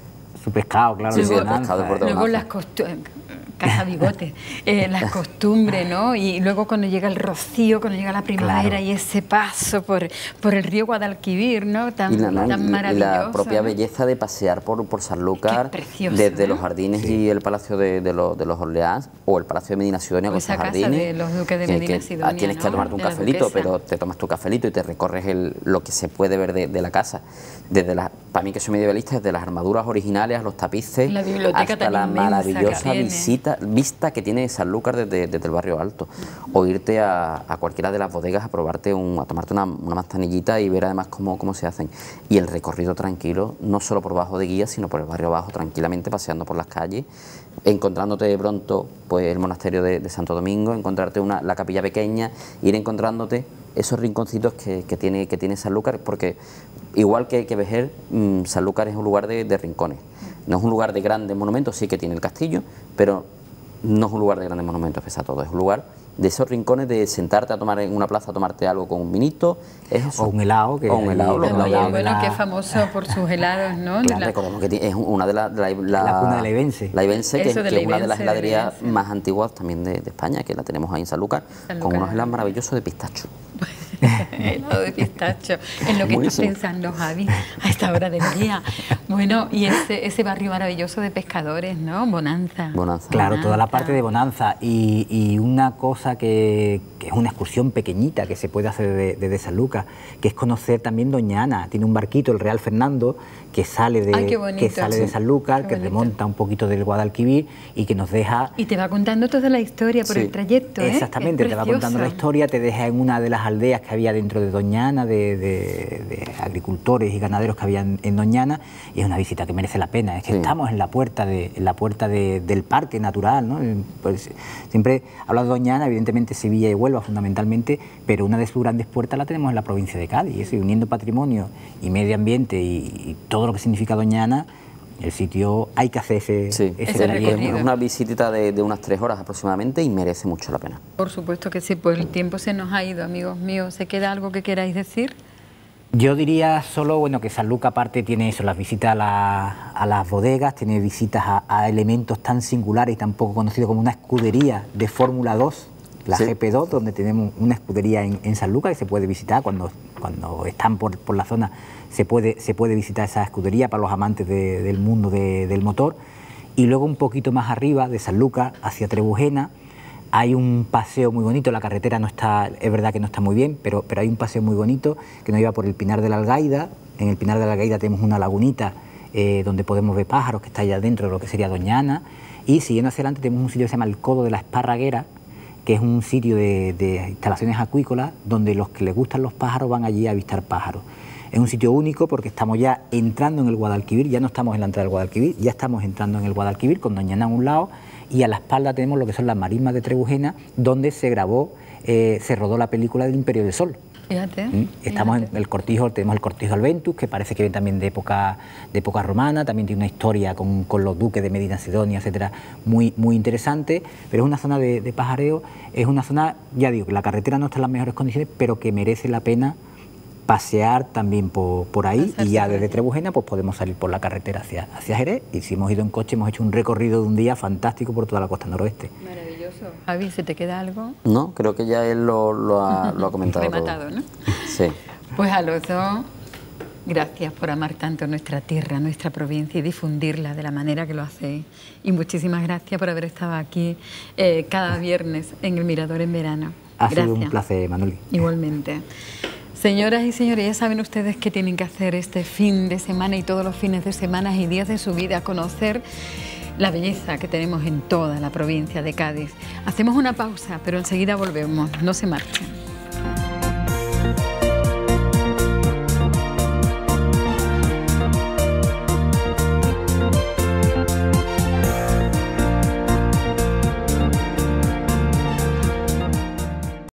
Su pescado, claro, Sí, de sí, el bonanza, pescado de Puerto ¿eh? Luego Bonanza. las costumbres, Casa Bigote, eh, las costumbres, ¿no? Y luego cuando llega el rocío, cuando llega la primavera Claro. y ese paso por, por el río Guadalquivir, ¿no? Tan, y la, no, tan y- y maravilloso. la propia ¿no? belleza de pasear por, por Sanlúcar, Qué precioso, desde ¿no? los jardines y el Palacio de, de, los, de los Orleans o el Palacio de Medina Sidonia O con esa sus casa jardines. de los duques de que- Medina que, Sidonia, ah, Tienes que ¿no? tomarte un De la cafelito, duquesa. pero te tomas tu cafelito y te recorres el, lo que se puede ver de, de la casa. Desde la, para mí que soy medievalista, desde las armaduras originales a los tapices, La biblioteca hasta tan la inmensa que maravillosa tiene. visita, vista que tiene Sanlúcar desde, desde el barrio alto. O irte a, a cualquiera de las bodegas a probarte un, a tomarte una, una manzanillita y ver además cómo, cómo se hacen. Y el recorrido tranquilo, no solo por bajo de guía, sino por el barrio abajo, tranquilamente paseando por las calles, encontrándote de pronto pues el monasterio de, de Santo Domingo, encontrarte una, la capilla pequeña, ir encontrándote esos rinconcitos que, que tiene, que tiene Sanlúcar, porque igual que, que Vejer, mmm, Sanlúcar es un lugar de, de rincones. No es un lugar de grandes monumentos, sí que tiene el castillo, pero no es un lugar de grandes monumentos, pese a todo, es un lugar de esos rincones de sentarte a tomar en una plaza, a tomarte algo con un vinito, es eso. O un helado, que O un ahí- helado, los Bueno, helados y de bueno, la- que es famoso por sus helados, ¿no? Claro, La- Recordemos que tiene- es una de las... La, la, La cuna de la Ibense. La Ibense, que, Eso de que la es una de las Ibense, de la heladerías Ibense. más antiguas también de, de España, que la tenemos ahí en Sanlúcar, Sanlúcar. con unos helados maravillosos de pistacho. helado de pistacho, en lo que estás Buenísimo. pensando, Javi, a esta hora del día. Bueno, y ese, ese barrio maravilloso de pescadores, ¿no? Bonanza. Bonanza. Claro, toda la Bonanza. parte de bonanza y, y una cosa que, que es una excursión pequeñita que se puede hacer desde de, de Sanlúcar, que es conocer también Doña Ana. Tiene un barquito, el Real Fernando, que sale de, Ay, qué bonito, que sale de sí. Sanlúcar, Qué que bonito. remonta un poquito del Guadalquivir y que nos deja... Y te va contando toda la historia por Sí. el trayecto, ¿eh? Exactamente, Es te va contando la precioso. historia, te deja en una de las aldeas que que había dentro de Doñana, de, de, de agricultores y ganaderos que había en, en Doñana, y es una visita que merece la pena. Es que sí. estamos en la puerta, de, en la puerta de, del parque natural, ¿no? Pues, siempre hablo de Doñana, evidentemente Sevilla y Huelva fundamentalmente, pero una de sus grandes puertas la tenemos en la provincia de Cádiz, y eso, y uniendo patrimonio y medio ambiente y, y todo lo que significa Doñana, el sitio hay que hacer ese, sí. ese, ese recorrido. Es una visitita de, de unas tres horas aproximadamente y merece mucho la pena. Por supuesto que sí, pues el tiempo se nos ha ido, amigos míos. ¿Se queda algo que queráis decir? Yo diría solo, bueno, que Sanlúcar aparte tiene eso, las visitas a, la, a las bodegas, tiene visitas a, a elementos tan singulares y tan poco conocidos como una escudería de Fórmula dos, la sí. G P dos, donde tenemos una escudería en, en Sanlúcar que se puede visitar cuando, cuando están por, por la zona. Se puede, se puede visitar esa escudería para los amantes de, del mundo de, del motor. Y luego un poquito más arriba, de Sanlúcar hacia Trebujena, hay un paseo muy bonito. La carretera no está, es verdad que no está muy bien, pero, pero hay un paseo muy bonito que nos lleva por el Pinar de la Algaida. En el Pinar de la Algaida tenemos una lagunita eh, donde podemos ver pájaros, que está allá dentro de lo que sería Doñana. Y siguiendo hacia adelante tenemos un sitio que se llama el Codo de la Esparraguera, que es un sitio de, de instalaciones acuícolas donde los que les gustan los pájaros van allí a avistar pájaros. Es un sitio único porque estamos ya entrando en el Guadalquivir, ya no estamos en la entrada del Guadalquivir, ya estamos entrando en el Guadalquivir con Doñana a un lado, y a la espalda tenemos lo que son las marismas de Trebujena, donde se grabó, eh, se rodó la película del Imperio del Sol. Fíjate, ¿Mm? Estamos fíjate. en el cortijo, tenemos el cortijo Alventus, que parece que viene también de época, de época romana, también tiene una historia con, con los duques de Medina Sidonia, etcétera, muy, muy interesante, pero es una zona de, de pajareo, es una zona, ya digo, que la carretera no está en las mejores condiciones, pero que merece la pena pasear también por, por ahí, y ya desde Trebujena pues podemos salir por la carretera hacia, hacia Jerez, y si hemos ido en coche hemos hecho un recorrido de un día fantástico por toda la costa noroeste. Maravilloso. Javi, ¿se te queda algo? No, creo que ya él lo, lo, ha, lo ha comentado Rematado, todo. ¿no? Sí. Pues a los dos, gracias por amar tanto nuestra tierra, nuestra provincia y difundirla de la manera que lo hacéis. Y muchísimas gracias por haber estado aquí eh, cada viernes en el Mirador en verano. Ha gracias. sido un placer, Manoli. Igualmente. Señoras y señores, ya saben ustedes qué tienen que hacer este fin de semana y todos los fines de semana y días de su vida, conocer la belleza que tenemos en toda la provincia de Cádiz. Hacemos una pausa, pero enseguida volvemos, no se marchen.